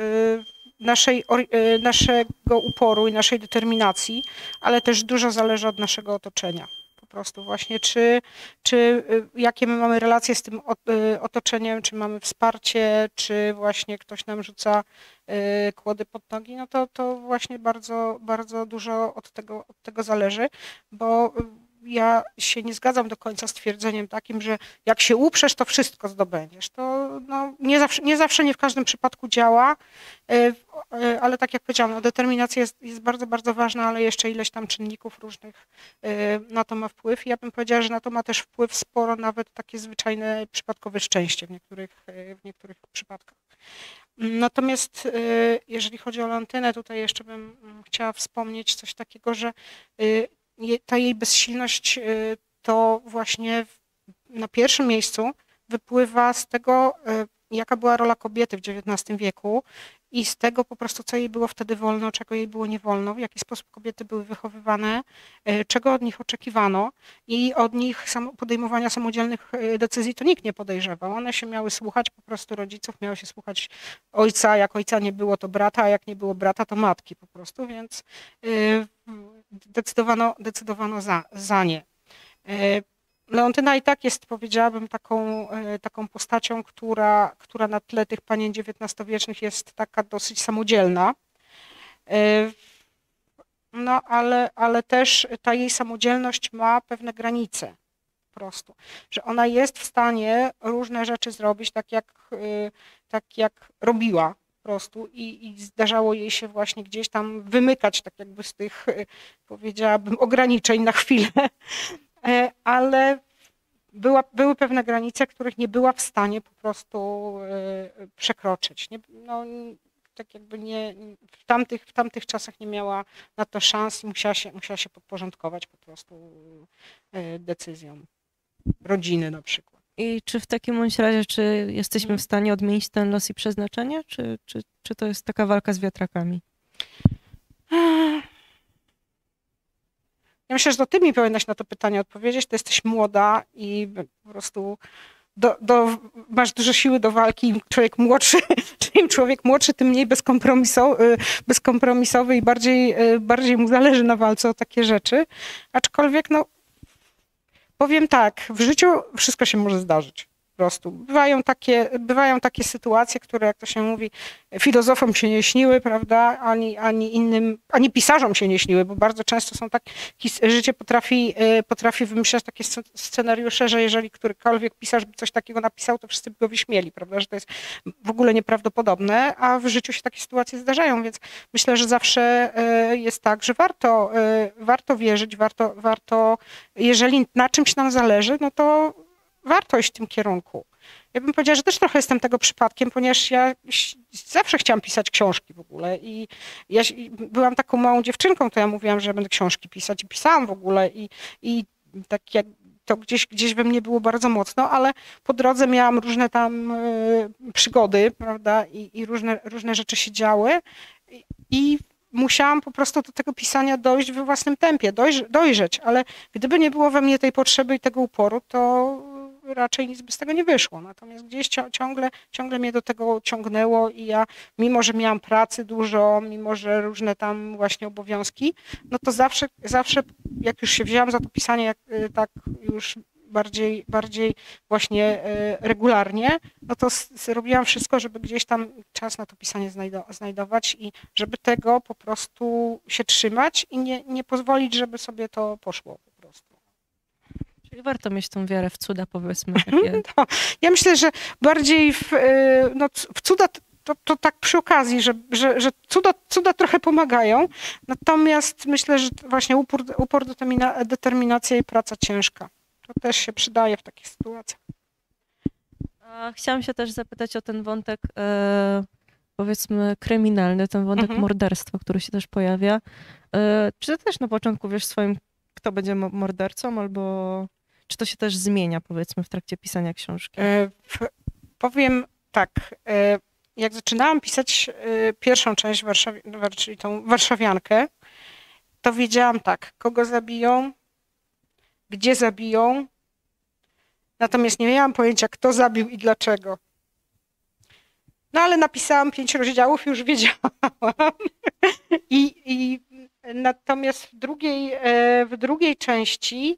naszego uporu i naszej determinacji, ale też dużo zależy od naszego otoczenia. Po prostu właśnie, czy jakie my mamy relacje z tym otoczeniem, czy mamy wsparcie, czy właśnie ktoś nam rzuca kłody pod nogi, no to właśnie bardzo, bardzo dużo od tego zależy, bo ja się nie zgadzam do końca z twierdzeniem takim, że jak się uprzesz, to wszystko zdobędziesz. To no, nie w każdym przypadku działa, ale tak jak powiedziałam, no, determinacja jest bardzo, bardzo ważna, ale jeszcze ileś tam czynników różnych na to ma wpływ. I ja bym powiedziała, że na to ma też wpływ sporo nawet takie zwyczajne, przypadkowe szczęście w niektórych przypadkach. Natomiast jeżeli chodzi o Leontynę, tutaj jeszcze bym chciała wspomnieć coś takiego, że ta jej bezsilność to właśnie na pierwszym miejscu wypływa z tego, jaka była rola kobiety w XIX wieku i z tego po prostu, co jej było wtedy wolno, czego jej było nie wolno, w jaki sposób kobiety były wychowywane, czego od nich oczekiwano i od nich podejmowania samodzielnych decyzji to nikt nie podejrzewał. One się miały słuchać po prostu rodziców, miały się słuchać ojca, jak ojca nie było, to brata, a jak nie było brata, to matki po prostu, więc decydowano za nie. Leontyna i tak jest, powiedziałabym, taką postacią, która na tle tych panien XIX-wiecznych jest taka dosyć samodzielna. No ale też ta jej samodzielność ma pewne granice po prostu, że ona jest w stanie różne rzeczy zrobić tak jak robiła po prostu i zdarzało jej się właśnie gdzieś tam wymykać tak jakby z tych, powiedziałabym, ograniczeń na chwilę, ale były pewne granice, których nie była w stanie po prostu przekroczyć. No, tak jakby w tamtych czasach nie miała na to szans i musiała się podporządkować po prostu decyzjom rodziny na przykład. I czy w takim bądź razie, czy jesteśmy w stanie odmienić ten los i przeznaczenie, czy to jest taka walka z wiatrakami? Ja myślę, że to ty mi powinnaś na to pytanie odpowiedzieć. Ty jesteś młoda i po prostu masz dużo siły do walki. Im człowiek młodszy, tym mniej bezkompromisowy i bardziej mu zależy na walce o takie rzeczy. Aczkolwiek, no, powiem tak, w życiu wszystko się może zdarzyć. prostu. Bywają takie sytuacje, które, jak to się mówi, filozofom się nie śniły, prawda, ani pisarzom się nie śniły, bo bardzo często są tak, życie potrafi wymyślać takie scenariusze, że jeżeli którykolwiek pisarz by coś takiego napisał, to wszyscy by go wyśmieli, prawda, że to jest w ogóle nieprawdopodobne, a w życiu się takie sytuacje zdarzają, więc myślę, że zawsze jest tak, że warto wierzyć, warto, jeżeli na czymś nam zależy, no to warto iść w tym kierunku. Ja bym powiedziała, że też trochę jestem tego przypadkiem, ponieważ ja zawsze chciałam pisać książki w ogóle i ja byłam taką małą dziewczynką, to ja mówiłam, że będę książki pisać i pisałam w ogóle i tak jak to gdzieś we mnie było bardzo mocno, ale po drodze miałam różne tam przygody, prawda, i różne rzeczy się działy i musiałam po prostu do tego pisania dojść we własnym tempie, dojrzeć, ale gdyby nie było we mnie tej potrzeby i tego uporu, to raczej nic by z tego nie wyszło. Natomiast gdzieś ciągle mnie do tego ciągnęło i ja, mimo że miałam pracy dużo, mimo że różne tam właśnie obowiązki, no to zawsze jak już się wzięłam za to pisanie tak już bardziej właśnie regularnie, no to robiłam wszystko, żeby gdzieś tam czas na to pisanie znajdować i żeby tego po prostu się trzymać i nie pozwolić, żeby sobie to poszło po prostu. Czyli warto mieć tą wiarę w cuda, powiedzmy. Takie. No, ja myślę, że bardziej w cuda to tak przy okazji, że cuda trochę pomagają, natomiast myślę, że właśnie upór, determinacja i praca ciężka. To też się przydaje w takich sytuacjach. Chciałam się też zapytać o ten wątek, powiedzmy, kryminalny, ten wątek morderstwa, który się też pojawia. Czy ty też na początku wiesz swoim, kto będzie mordercą, albo czy to się też zmienia, powiedzmy, w trakcie pisania książki? Powiem tak, jak zaczynałam pisać pierwszą część, czyli tą warszawiankę, to wiedziałam tak, kogo zabiją, gdzie zabiją, natomiast nie miałam pojęcia, kto zabił i dlaczego. No ale napisałam 5 rozdziałów i już wiedziałam. I natomiast w drugiej części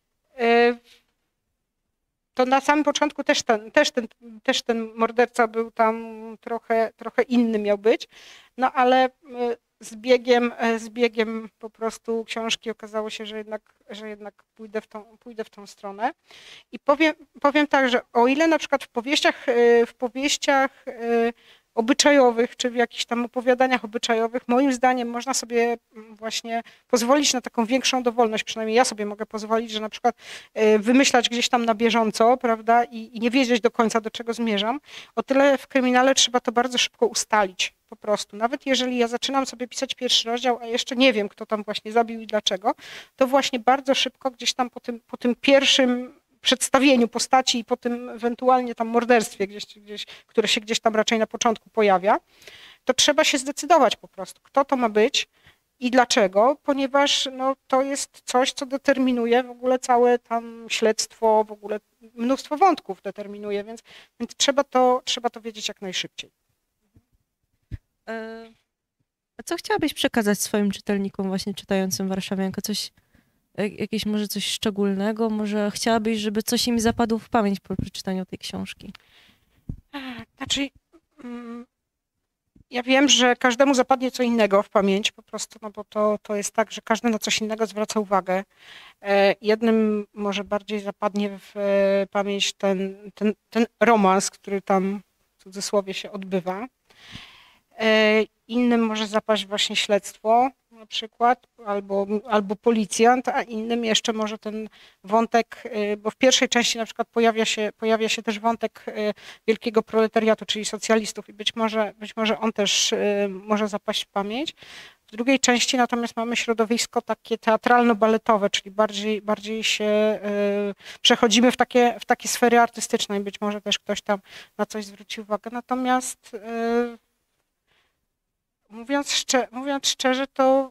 to na samym początku też ten morderca był tam trochę inny miał być, no ale z biegiem po prostu książki okazało się, że jednak pójdę w tą stronę. I powiem tak, że o ile na przykład w powieściach obyczajowych, czy w jakichś tam opowiadaniach obyczajowych, moim zdaniem można sobie właśnie pozwolić na taką większą dowolność, przynajmniej ja sobie mogę pozwolić, że na przykład wymyślać gdzieś tam na bieżąco, prawda, i nie wiedzieć do końca, do czego zmierzam. O tyle w kryminale trzeba to bardzo szybko ustalić po prostu. Nawet jeżeli ja zaczynam sobie pisać pierwszy rozdział, a jeszcze nie wiem, kto tam właśnie zabił i dlaczego, to właśnie bardzo szybko gdzieś tam po tym pierwszym przedstawieniu postaci i po tym ewentualnie tam morderstwie, które się gdzieś tam raczej na początku pojawia, to trzeba się zdecydować po prostu, kto to ma być i dlaczego, ponieważ no, to jest coś, co determinuje w ogóle całe tam śledztwo, w ogóle mnóstwo wątków determinuje, więc trzeba to wiedzieć jak najszybciej. A co chciałabyś przekazać swoim czytelnikom właśnie czytającym Warszawiankę? Jakieś może coś szczególnego? Może chciałabyś, żeby coś im zapadło w pamięć po przeczytaniu tej książki? Znaczy, ja wiem, że każdemu zapadnie co innego w pamięć po prostu, no bo to jest tak, że każdy na coś innego zwraca uwagę. Jednym może bardziej zapadnie w pamięć ten romans, który tam w cudzysłowie się odbywa. Innym może zapaść właśnie śledztwo na przykład, albo policjant, a innym jeszcze może ten wątek, bo w pierwszej części na przykład pojawia się też wątek wielkiego proletariatu, czyli socjalistów i być może on też może zapaść w pamięć. W drugiej części natomiast mamy środowisko takie teatralno-baletowe, czyli bardziej się przechodzimy w takie sfery artystyczne i być może też ktoś tam na coś zwróci uwagę. Natomiast mówiąc szczerze, to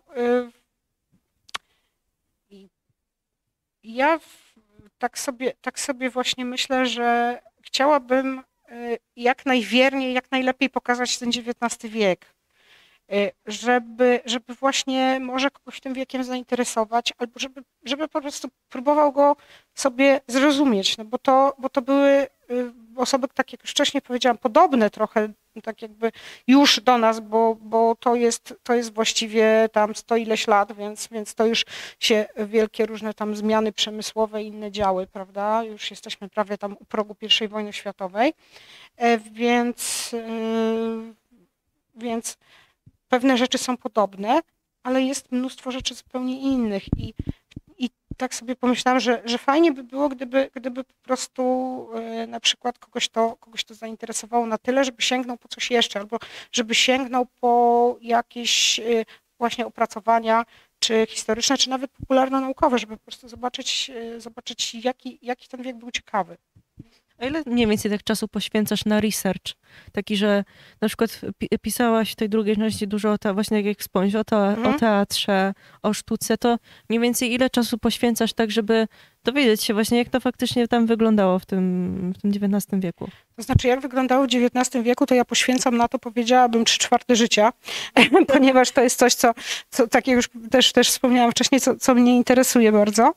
ja tak sobie właśnie myślę, że chciałabym jak najwierniej, jak najlepiej pokazać ten XIX wiek, żeby właśnie może kogoś tym wiekiem zainteresować, albo żeby po prostu próbował go sobie zrozumieć, no bo to były osoby, tak jak już wcześniej powiedziałam, podobne trochę, tak jakby już do nas, bo to jest właściwie tam 100 ileś lat, więc to już się wielkie różne tam zmiany przemysłowe i inne działy, prawda? Już jesteśmy prawie tam u progu I wojny światowej, więc pewne rzeczy są podobne, ale jest mnóstwo rzeczy zupełnie innych i tak sobie pomyślałam, że fajnie by było, gdyby po prostu na przykład kogoś to zainteresowało na tyle, żeby sięgnął po coś jeszcze, albo żeby sięgnął po jakieś właśnie opracowania, czy historyczne, czy nawet popularno-naukowe, żeby po prostu zobaczyć jaki ten wiek był ciekawy. A ile mniej więcej tak czasu poświęcasz na research? Taki, że na przykład pisałaś w tej drugiej części dużo o właśnie jak wspomnieć, o teatrze, o sztuce, to mniej więcej ile czasu poświęcasz tak, żeby dowiedzieć się właśnie, jak to faktycznie tam wyglądało w tym XIX wieku? To znaczy, jak wyglądało w XIX wieku, to ja poświęcam na to, powiedziałabym, 3/4 życia, ponieważ to jest coś, co tak jak już też wspomniałam wcześniej, co mnie interesuje bardzo.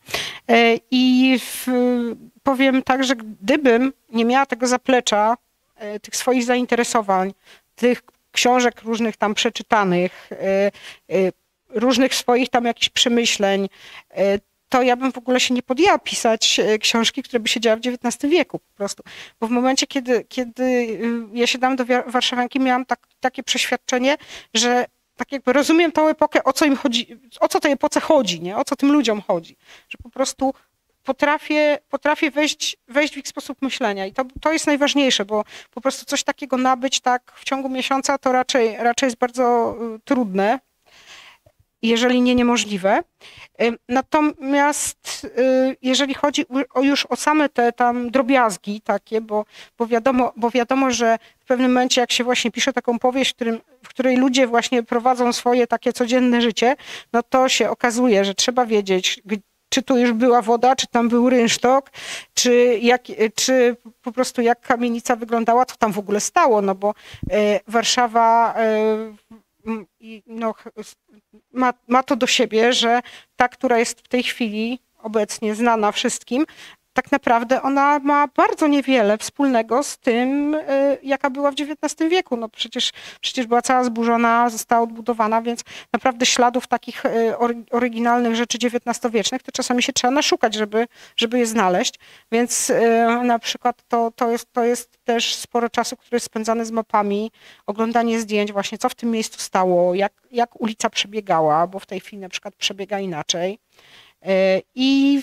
I powiem tak, że gdybym nie miała tego zaplecza, tych swoich zainteresowań, tych książek różnych tam przeczytanych, różnych swoich tam jakichś przemyśleń, to ja bym w ogóle się nie podjęła pisać książki, które by się działy w XIX wieku po prostu. Bo w momencie, kiedy ja się dałam do warszawianki, miałam takie przeświadczenie, że tak jakby rozumiem tą epokę, o co im chodzi, o co tej epoce chodzi, nie? O co tym ludziom chodzi. Że po prostu potrafię wejść w ich sposób myślenia i to jest najważniejsze, bo po prostu coś takiego nabyć tak w ciągu miesiąca to raczej jest bardzo trudne, jeżeli nie niemożliwe. Natomiast jeżeli chodzi już o same te tam drobiazgi takie, bo wiadomo, że w pewnym momencie jak się właśnie pisze taką powieść, w której ludzie właśnie prowadzą swoje takie codzienne życie, no to się okazuje, że trzeba wiedzieć, czy tu już była woda, czy tam był rynsztok, czy po prostu jak kamienica wyglądała, co tam w ogóle stało, no bo Warszawa no, ma to do siebie, że ta, która jest w tej chwili obecnie znana wszystkim, tak naprawdę ona ma bardzo niewiele wspólnego z tym, jaka była w XIX wieku. No przecież była cała zburzona, została odbudowana, więc naprawdę śladów takich oryginalnych rzeczy XIX-wiecznych to czasami się trzeba naszukać, żeby je znaleźć. Więc na przykład to jest też sporo czasu, który jest spędzany z mapami, oglądanie zdjęć właśnie, co w tym miejscu stało, jak ulica przebiegała, bo w tej chwili na przykład przebiega inaczej. I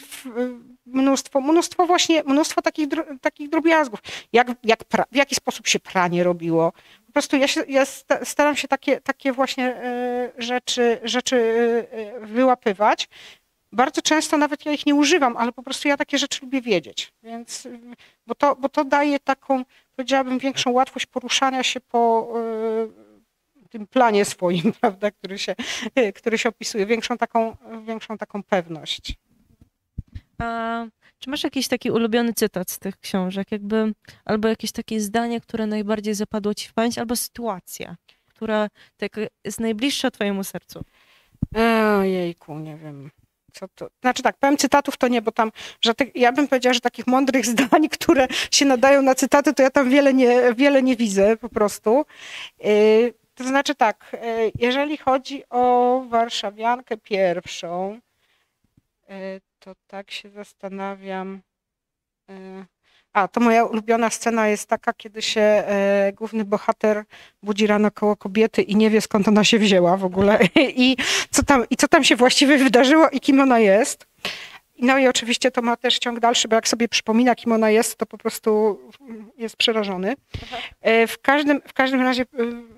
mnóstwo takich drobiazgów. W jaki sposób się pranie robiło. Po prostu ja staram się takie właśnie rzeczy wyłapywać. Bardzo często nawet ja ich nie używam, ale po prostu ja takie rzeczy lubię wiedzieć. Więc, bo to daje taką, powiedziałabym, większą łatwość poruszania się po tym planie swoim, prawda, który się opisuje, większą taką pewność. A czy masz jakiś taki ulubiony cytat z tych książek, albo jakieś takie zdanie, które najbardziej zapadło ci w pamięć, albo sytuacja, która tak jest najbliższa twojemu sercu? Ojejku, nie wiem. Co to? Znaczy tak, powiem cytatów to nie, bo tam, ja bym powiedziała, że takich mądrych zdań, które się nadają na cytaty, to ja tam wiele nie widzę po prostu. To znaczy tak, jeżeli chodzi o warszawiankę pierwszą, to tak się zastanawiam. To moja ulubiona scena jest taka, kiedy się główny bohater budzi rano koło kobiety i nie wie, skąd ona się wzięła w ogóle i co tam się właściwie wydarzyło i kim ona jest. No i oczywiście to ma też ciąg dalszy, bo jak sobie przypomina, kim ona jest, to po prostu jest przerażony. W każdym razie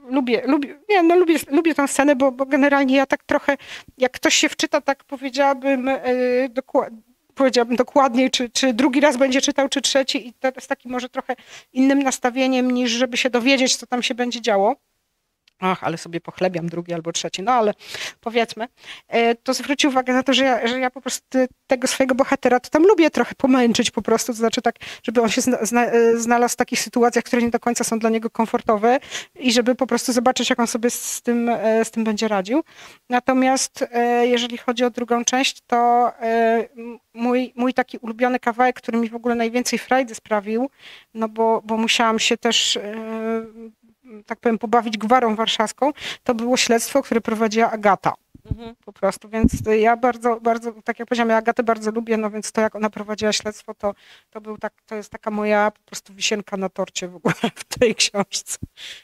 lubię tę scenę, bo generalnie ja tak trochę, jak ktoś się wczyta, tak powiedziałabym dokładniej, czy drugi raz będzie czytał, czy trzeci i to z takim może trochę innym nastawieniem, niż żeby się dowiedzieć, co tam się będzie działo. ach, ale sobie pochlebiam drugi albo trzeci, no ale powiedzmy, to zwróci uwagę na to, że ja po prostu tego swojego bohatera to tam lubię trochę pomęczyć po prostu, to znaczy tak, żeby on się znalazł w takich sytuacjach, które nie do końca są dla niego komfortowe i żeby po prostu zobaczyć, jak on sobie z tym będzie radził. Natomiast jeżeli chodzi o drugą część, to mój taki ulubiony kawałek, który mi w ogóle najwięcej frajdy sprawił, no bo musiałam się też tak powiem, pobawić gwarą warszawską, to było śledztwo, które prowadziła Agata. Po prostu, więc ja bardzo, bardzo, tak jak powiedziałam, ja Agatę bardzo lubię, no więc to, jak ona prowadziła śledztwo, to jest taka moja po prostu wisienka na torcie w ogóle w tej książce.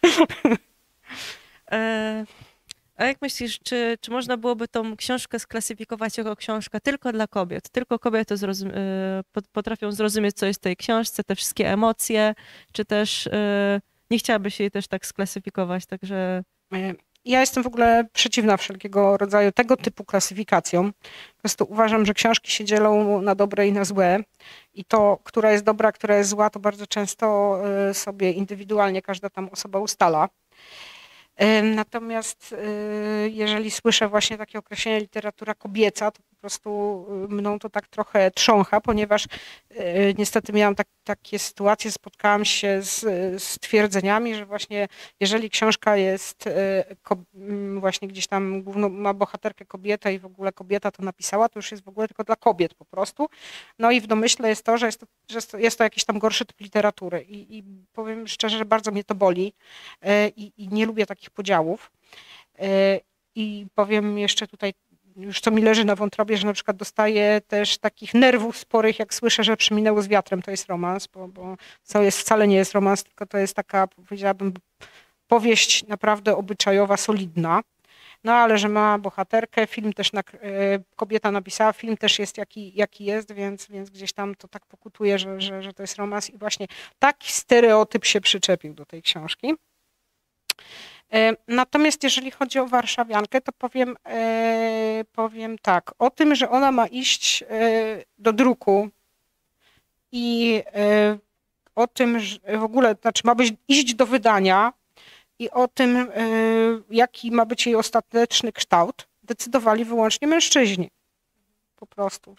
A jak myślisz, czy można byłoby tą książkę sklasyfikować jako książkę tylko dla kobiet? Tylko kobiety potrafią zrozumieć, co jest w tej książce, te wszystkie emocje, czy też nie chciałabyś jej też tak sklasyfikować, także... Ja jestem w ogóle przeciwna wszelkiego rodzaju tego typu klasyfikacjom. Po prostu uważam, że książki się dzielą na dobre i na złe. I to, która jest dobra, która jest zła, to bardzo często sobie indywidualnie każda tam osoba ustala. Natomiast jeżeli słyszę właśnie takie określenie literatura kobieca, to po prostu mną to tak trochę trzącha, ponieważ niestety miałam takie sytuacje, spotkałam się z twierdzeniami, że właśnie jeżeli książka jest właśnie gdzieś tam ma bohaterkę kobietę i w ogóle kobieta to napisała, to już jest w ogóle tylko dla kobiet po prostu. No i w domyśle jest to, że jest to jakiś tam gorszy typ literatury i powiem szczerze, że bardzo mnie to boli i nie lubię takich podziałów. I powiem jeszcze tutaj, już co mi leży na wątrobie, że na przykład dostaję też takich nerwów sporych, jak słyszę, że Przeminęło z wiatrem to jest romans, bo wcale nie jest romans, tylko to jest taka, powiedziałabym, powieść naprawdę obyczajowa, solidna. No ale że ma bohaterkę, film też kobieta napisała, film też jest jaki jest, więc gdzieś tam to tak pokutuje, że to jest romans i właśnie taki stereotyp się przyczepił do tej książki. Natomiast jeżeli chodzi o Warszawiankę, to powiem tak, o tym, że ona ma iść do druku i o tym, że w ogóle, znaczy iść do wydania i o tym, jaki ma być jej ostateczny kształt, decydowali wyłącznie mężczyźni. Po prostu,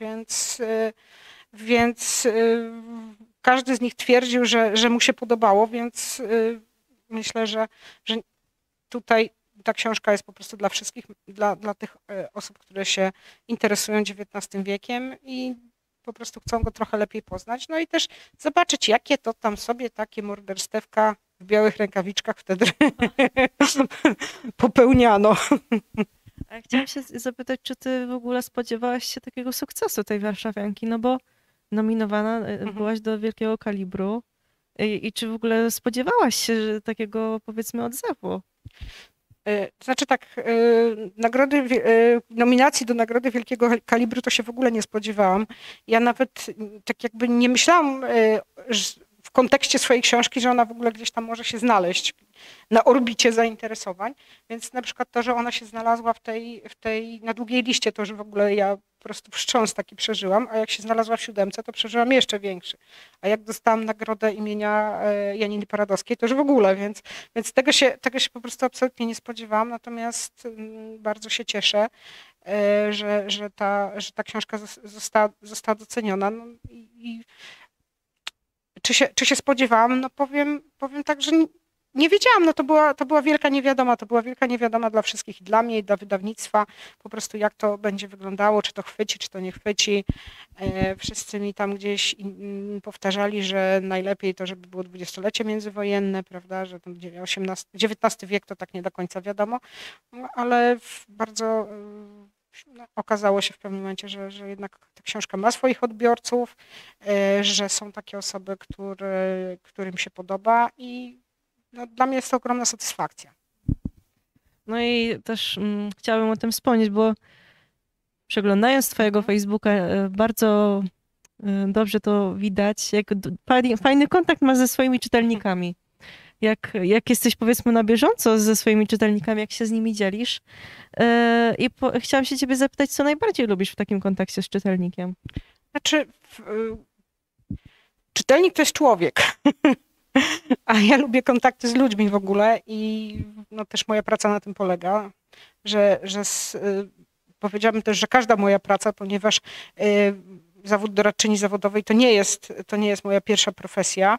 więc każdy z nich twierdził, że mu się podobało, więc myślę, że tutaj ta książka jest po prostu dla wszystkich, dla tych osób, które się interesują XIX wiekiem i po prostu chcą go trochę lepiej poznać. No i też zobaczyć, jakie to tam sobie takie morderstewka w białych rękawiczkach wtedy popełniano. A ja chciałam się zapytać, czy ty w ogóle spodziewałaś się takiego sukcesu tej Warszawianki, no bo nominowana byłaś do wielkiego kalibru i czy w ogóle spodziewałaś się takiego, powiedzmy, odzewu? To znaczy tak, nominacji do nagrody wielkiego kalibru to się w ogóle nie spodziewałam. Ja nawet tak jakby nie myślałam w kontekście swojej książki, że ona w ogóle gdzieś tam może się znaleźć na orbicie zainteresowań. Więc na przykład to, że ona się znalazła na długiej liście, to że w ogóle ja po prostu wstrząs taki przeżyłam, a jak się znalazła w 7, to przeżyłam jeszcze większy. A jak dostałam nagrodę imienia Janiny Paradowskiej, to już w ogóle, więc tego się po prostu absolutnie nie spodziewałam, natomiast bardzo się cieszę, że ta książka została doceniona. No i czy się spodziewałam? No powiem tak, że nie wiedziałam, no to była wielka niewiadoma, to była wielka niewiadoma dla wszystkich, i dla mnie, i dla wydawnictwa, po prostu jak to będzie wyglądało, czy to chwyci, czy to nie chwyci. Wszyscy mi tam gdzieś powtarzali, że najlepiej to, żeby było 20-lecie międzywojenne, prawda, że tam XIX wiek to tak nie do końca wiadomo, ale bardzo okazało się w pewnym momencie, że jednak ta książka ma swoich odbiorców, że są takie osoby, którym się podoba i no, dla mnie jest to ogromna satysfakcja. No i też chciałabym o tym wspomnieć, bo przeglądając twojego Facebooka bardzo dobrze to widać, jak fajny kontakt masz ze swoimi czytelnikami. Jak jesteś, powiedzmy, na bieżąco ze swoimi czytelnikami, jak się z nimi dzielisz. I chciałam się ciebie zapytać, co najbardziej lubisz w takim kontakcie z czytelnikiem? Znaczy, czytelnik to jest człowiek. A ja lubię kontakty z ludźmi w ogóle i no, też moja praca na tym polega, że powiedziałabym też, że każda moja praca, ponieważ zawód doradczyni zawodowej to nie jest moja pierwsza profesja.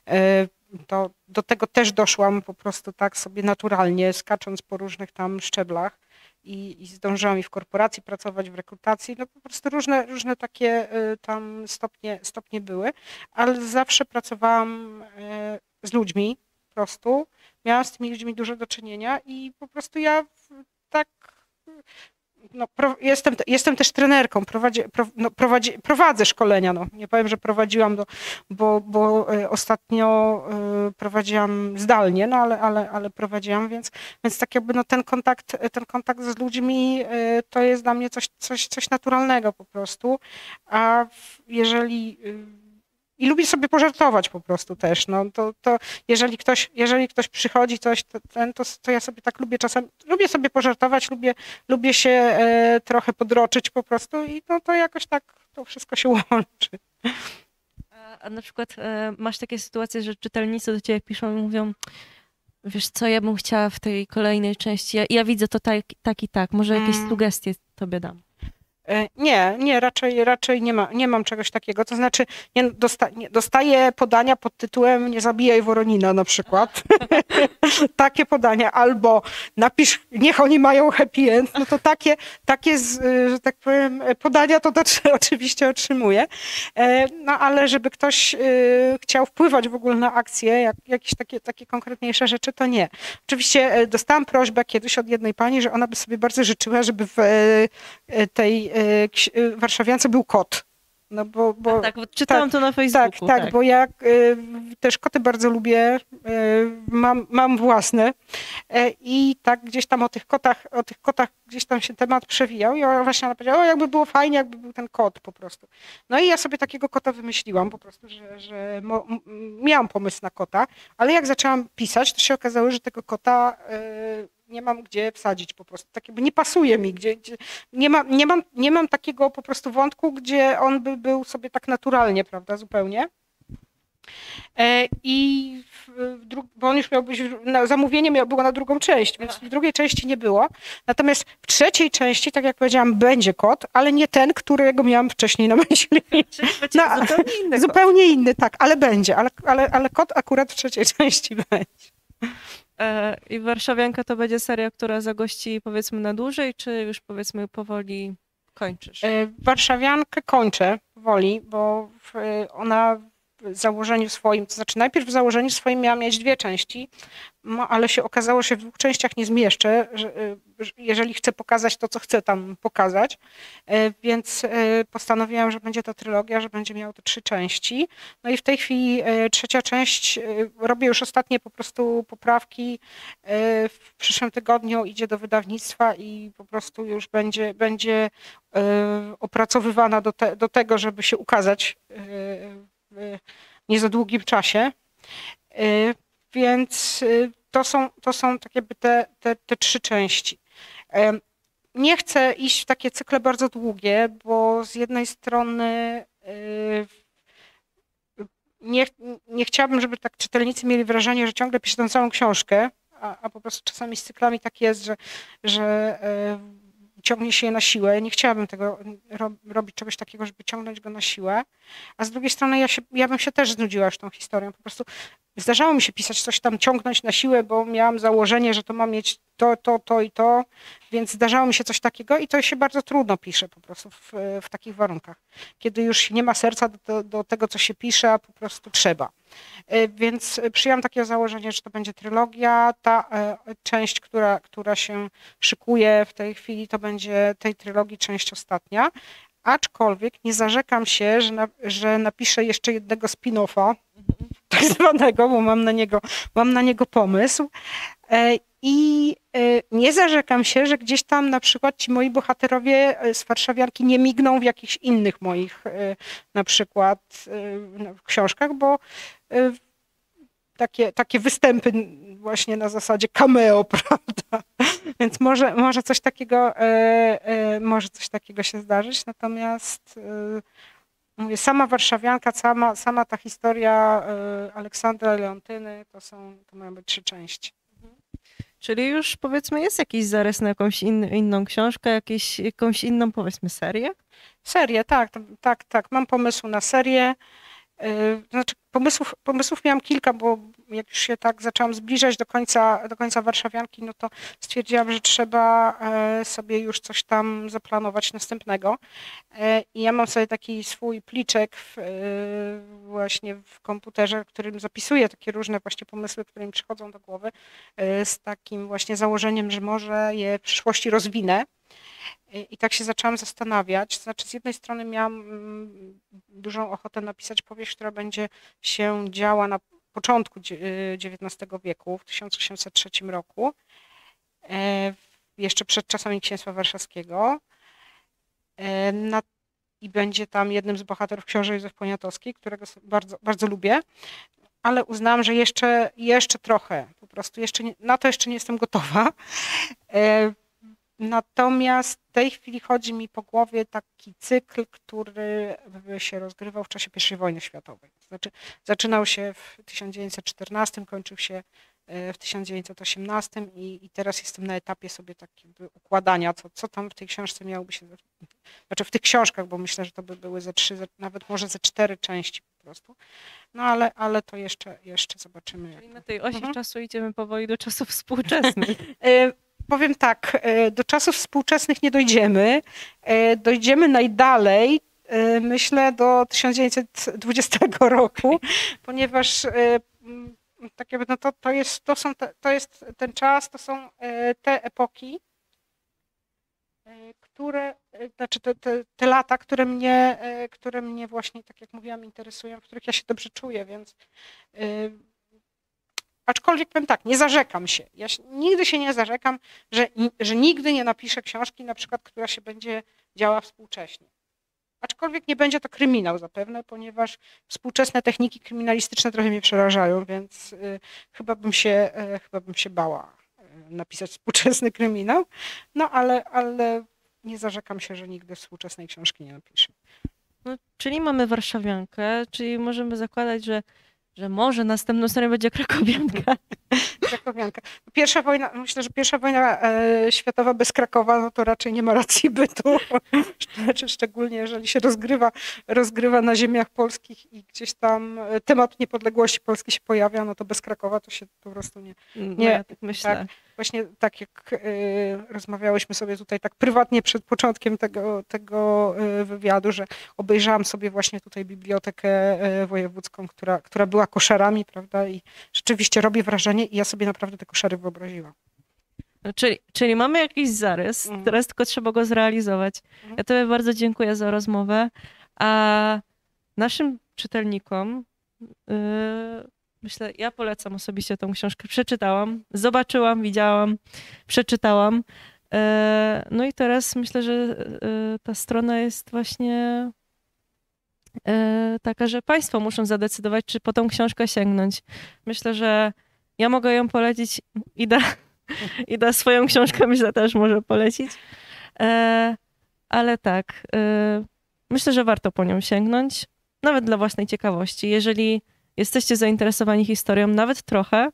To do tego też doszłam po prostu tak sobie naturalnie, skacząc po różnych tam szczeblach i zdążyłam i w korporacji pracować, w rekrutacji, no po prostu różne takie tam stopnie były, ale zawsze pracowałam z ludźmi po prostu. Miałam z tymi ludźmi dużo do czynienia i po prostu ja tak no, jestem też trenerką, prowadzę szkolenia. No. Nie powiem, że prowadziłam, bo ostatnio prowadziłam zdalnie, no ale prowadziłam, więc tak jakby no, ten kontakt z ludźmi to jest dla mnie coś naturalnego po prostu. A jeżeli i lubię sobie pożartować po prostu też. No, to jeżeli ktoś przychodzi, to ja sobie tak lubię czasem, lubię sobie pożartować, lubię się trochę podroczyć po prostu i no, to jakoś tak to wszystko się łączy. A na przykład masz takie sytuacje, że czytelnicy do ciebie piszą i mówią, wiesz co, ja bym chciała w tej kolejnej części, ja widzę to tak i tak, może jakieś sugestie tobie dam. Nie, raczej nie mam czegoś takiego. To znaczy, dostaję podania pod tytułem Nie zabijaj Woronina na przykład. Takie podania. Albo napisz, niech oni mają happy end. No to takie że tak powiem, podania to oczywiście otrzymuję. No ale żeby ktoś chciał wpływać w ogóle na akcję, jakieś takie konkretniejsze rzeczy, to nie. Oczywiście dostałam prośbę kiedyś od jednej pani, że ona by sobie bardzo życzyła, żeby w tej warszawiance był kot. No bo tak, czytałam to na Facebooku. Tak, bo ja też koty bardzo lubię, mam własne i tak gdzieś tam o tych kotach gdzieś tam się temat przewijał i ona właśnie powiedziała, jakby było fajnie, jakby był ten kot po prostu. No i ja sobie takiego kota wymyśliłam po prostu, że miałam pomysł na kota, ale jak zaczęłam pisać, to się okazało, że tego kota nie mam gdzie wsadzić po prostu. Tak jakby nie pasuje mi, gdzie nie mam takiego po prostu wątku, gdzie on by był sobie tak naturalnie, prawda, zupełnie. Bo on już miał być, zamówienie było na drugą część, więc w drugiej części nie było. Natomiast w trzeciej części, tak jak powiedziałam, będzie kot, ale nie ten, którego miałam wcześniej na myśli. Zupełnie inny zupełnie inny, tak, ale będzie. Ale kot akurat w trzeciej części będzie. I Warszawianka to będzie seria, która zagości powiedzmy na dłużej, czy już powiedzmy powoli kończysz? Warszawiankę kończę powoli, bo ona w założeniu swoim, to znaczy najpierw w założeniu swoim miała mieć 2 części, no, ale się okazało, że w 2 częściach nie zmieszczę, jeżeli chcę pokazać to, co chcę tam pokazać, więc postanowiłam, że będzie to trylogia, że będzie miało to 3 części. No i w tej chwili 3. część, robię już ostatnie po prostu poprawki, w przyszłym tygodniu idzie do wydawnictwa i po prostu już będzie opracowywana do tego, żeby się ukazać w nie za długim czasie. Więc to są tak jakby te 3 części. Nie chcę iść w takie cykle bardzo długie, bo z jednej strony nie chciałabym, żeby tak czytelnicy mieli wrażenie, że ciągle piszę tę całą książkę, a po prostu czasami z cyklami tak jest, że ciągnie się je na siłę. Nie chciałabym tego robić czegoś takiego, żeby ciągnąć go na siłę. A z drugiej strony ja bym się też znudziła już tą historią. Po prostu zdarzało mi się pisać coś tam, ciągnąć na siłę, bo miałam założenie, że to ma mieć to i to, więc zdarzało mi się coś takiego i to się bardzo trudno pisze po prostu w takich warunkach. Kiedy już nie ma serca do tego, co się pisze, a po prostu trzeba. Więc przyjęłam takie założenie, że to będzie trylogia. Ta część, która się szykuje w tej chwili, to będzie tej trylogii część ostatnia. Aczkolwiek nie zarzekam się, że napiszę jeszcze jednego spin-offa, tak zwanego, bo mam na niego pomysł. I nie zarzekam się, że gdzieś tam na przykład ci moi bohaterowie z Warszawianki nie migną w jakichś innych moich na przykład książkach, bo takie występy właśnie na zasadzie cameo, prawda? Więc może coś takiego się zdarzyć, natomiast mówię, sama warszawianka, sama ta historia Aleksandra Leontyny, to mają być 3 części. Czyli już powiedzmy jest jakiś zarys na jakąś inną książkę, jakąś inną powiedzmy serię? Serię, tak. Mam pomysł na serię. Znaczy pomysłów miałam kilka, bo jak już się tak zaczęłam zbliżać do końca warszawianki, no to stwierdziłam, że trzeba sobie już coś tam zaplanować następnego. I ja mam sobie taki swój pliczek właśnie w komputerze, w którym zapisuję takie różne właśnie pomysły, które mi przychodzą do głowy, z takim właśnie założeniem, że może je w przyszłości rozwinę. I tak się zaczęłam zastanawiać. Znaczy, z jednej strony miałam dużą ochotę napisać powieść, która będzie się działa na początku XIX wieku, w 1803 roku, jeszcze przed czasami Księstwa Warszawskiego. I będzie tam jednym z bohaterów książę Józef Poniatowski, którego bardzo, bardzo lubię, ale uznałam, że jeszcze trochę, po prostu na to jeszcze nie jestem gotowa. Natomiast w tej chwili chodzi mi po głowie taki cykl, który się rozgrywał w czasie I wojny światowej. Znaczy, zaczynał się w 1914, kończył się w 1918 i teraz jestem na etapie sobie tak jakby układania, co tam w tej książce miałoby się, znaczy w tych książkach, bo myślę, że to by były ze 3, nawet może ze 4 części po prostu. No ale to jeszcze zobaczymy. Czyli na tej osi czasu idziemy powoli do czasów współczesnych. Powiem tak, do czasów współczesnych nie dojdziemy. Dojdziemy najdalej, myślę, do 1920 roku, ponieważ tak jakby, no to jest ten czas, to są te epoki, które, znaczy te lata, które mnie właśnie, tak jak mówiłam, interesują, w których ja się dobrze czuję, więc aczkolwiek powiem tak, nie zarzekam się. Ja nigdy się nie zarzekam, że nigdy nie napiszę książki, na przykład, która się będzie działa współcześnie. Aczkolwiek nie będzie to kryminał zapewne, ponieważ współczesne techniki kryminalistyczne trochę mnie przerażają, więc chyba bym się bała napisać współczesny kryminał. No ale nie zarzekam się, że nigdy współczesnej książki nie napiszę. No, czyli mamy warszawiankę, czyli możemy zakładać, że może następną serią będzie krakowianka. Krakowianka. Myślę, że pierwsza wojna światowa bez Krakowa, no to raczej nie ma racji bytu. Znaczy, szczególnie jeżeli się rozgrywa na ziemiach polskich i gdzieś tam temat niepodległości Polski się pojawia, no to bez Krakowa to się po prostu nie. Ja tak myślę. Tak, właśnie tak jak rozmawiałyśmy sobie tutaj tak prywatnie przed początkiem tego wywiadu, że obejrzałam sobie właśnie tutaj bibliotekę wojewódzką, która była koszarami, prawda, i rzeczywiście robi wrażenie i ja sobie naprawdę te koszary wyobraziłam. Czyli mamy jakiś zarys, teraz tylko trzeba go zrealizować. Ja Tobie bardzo dziękuję za rozmowę, a naszym czytelnikom myślę, ja polecam osobiście tą książkę. Przeczytałam, zobaczyłam, widziałam, przeczytałam. No i teraz myślę, że ta strona jest właśnie taka, że Państwo muszą zadecydować, czy po tą książkę sięgnąć. Myślę, że ja mogę ją polecić. Ida swoją książkę myślę też może polecić. Ale tak, myślę, że warto po nią sięgnąć, nawet dla własnej ciekawości. Jeżeli jesteście zainteresowani historią nawet trochę,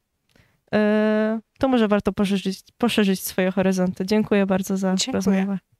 to może warto poszerzyć swoje horyzonty. Dziękuję bardzo za rozmowę.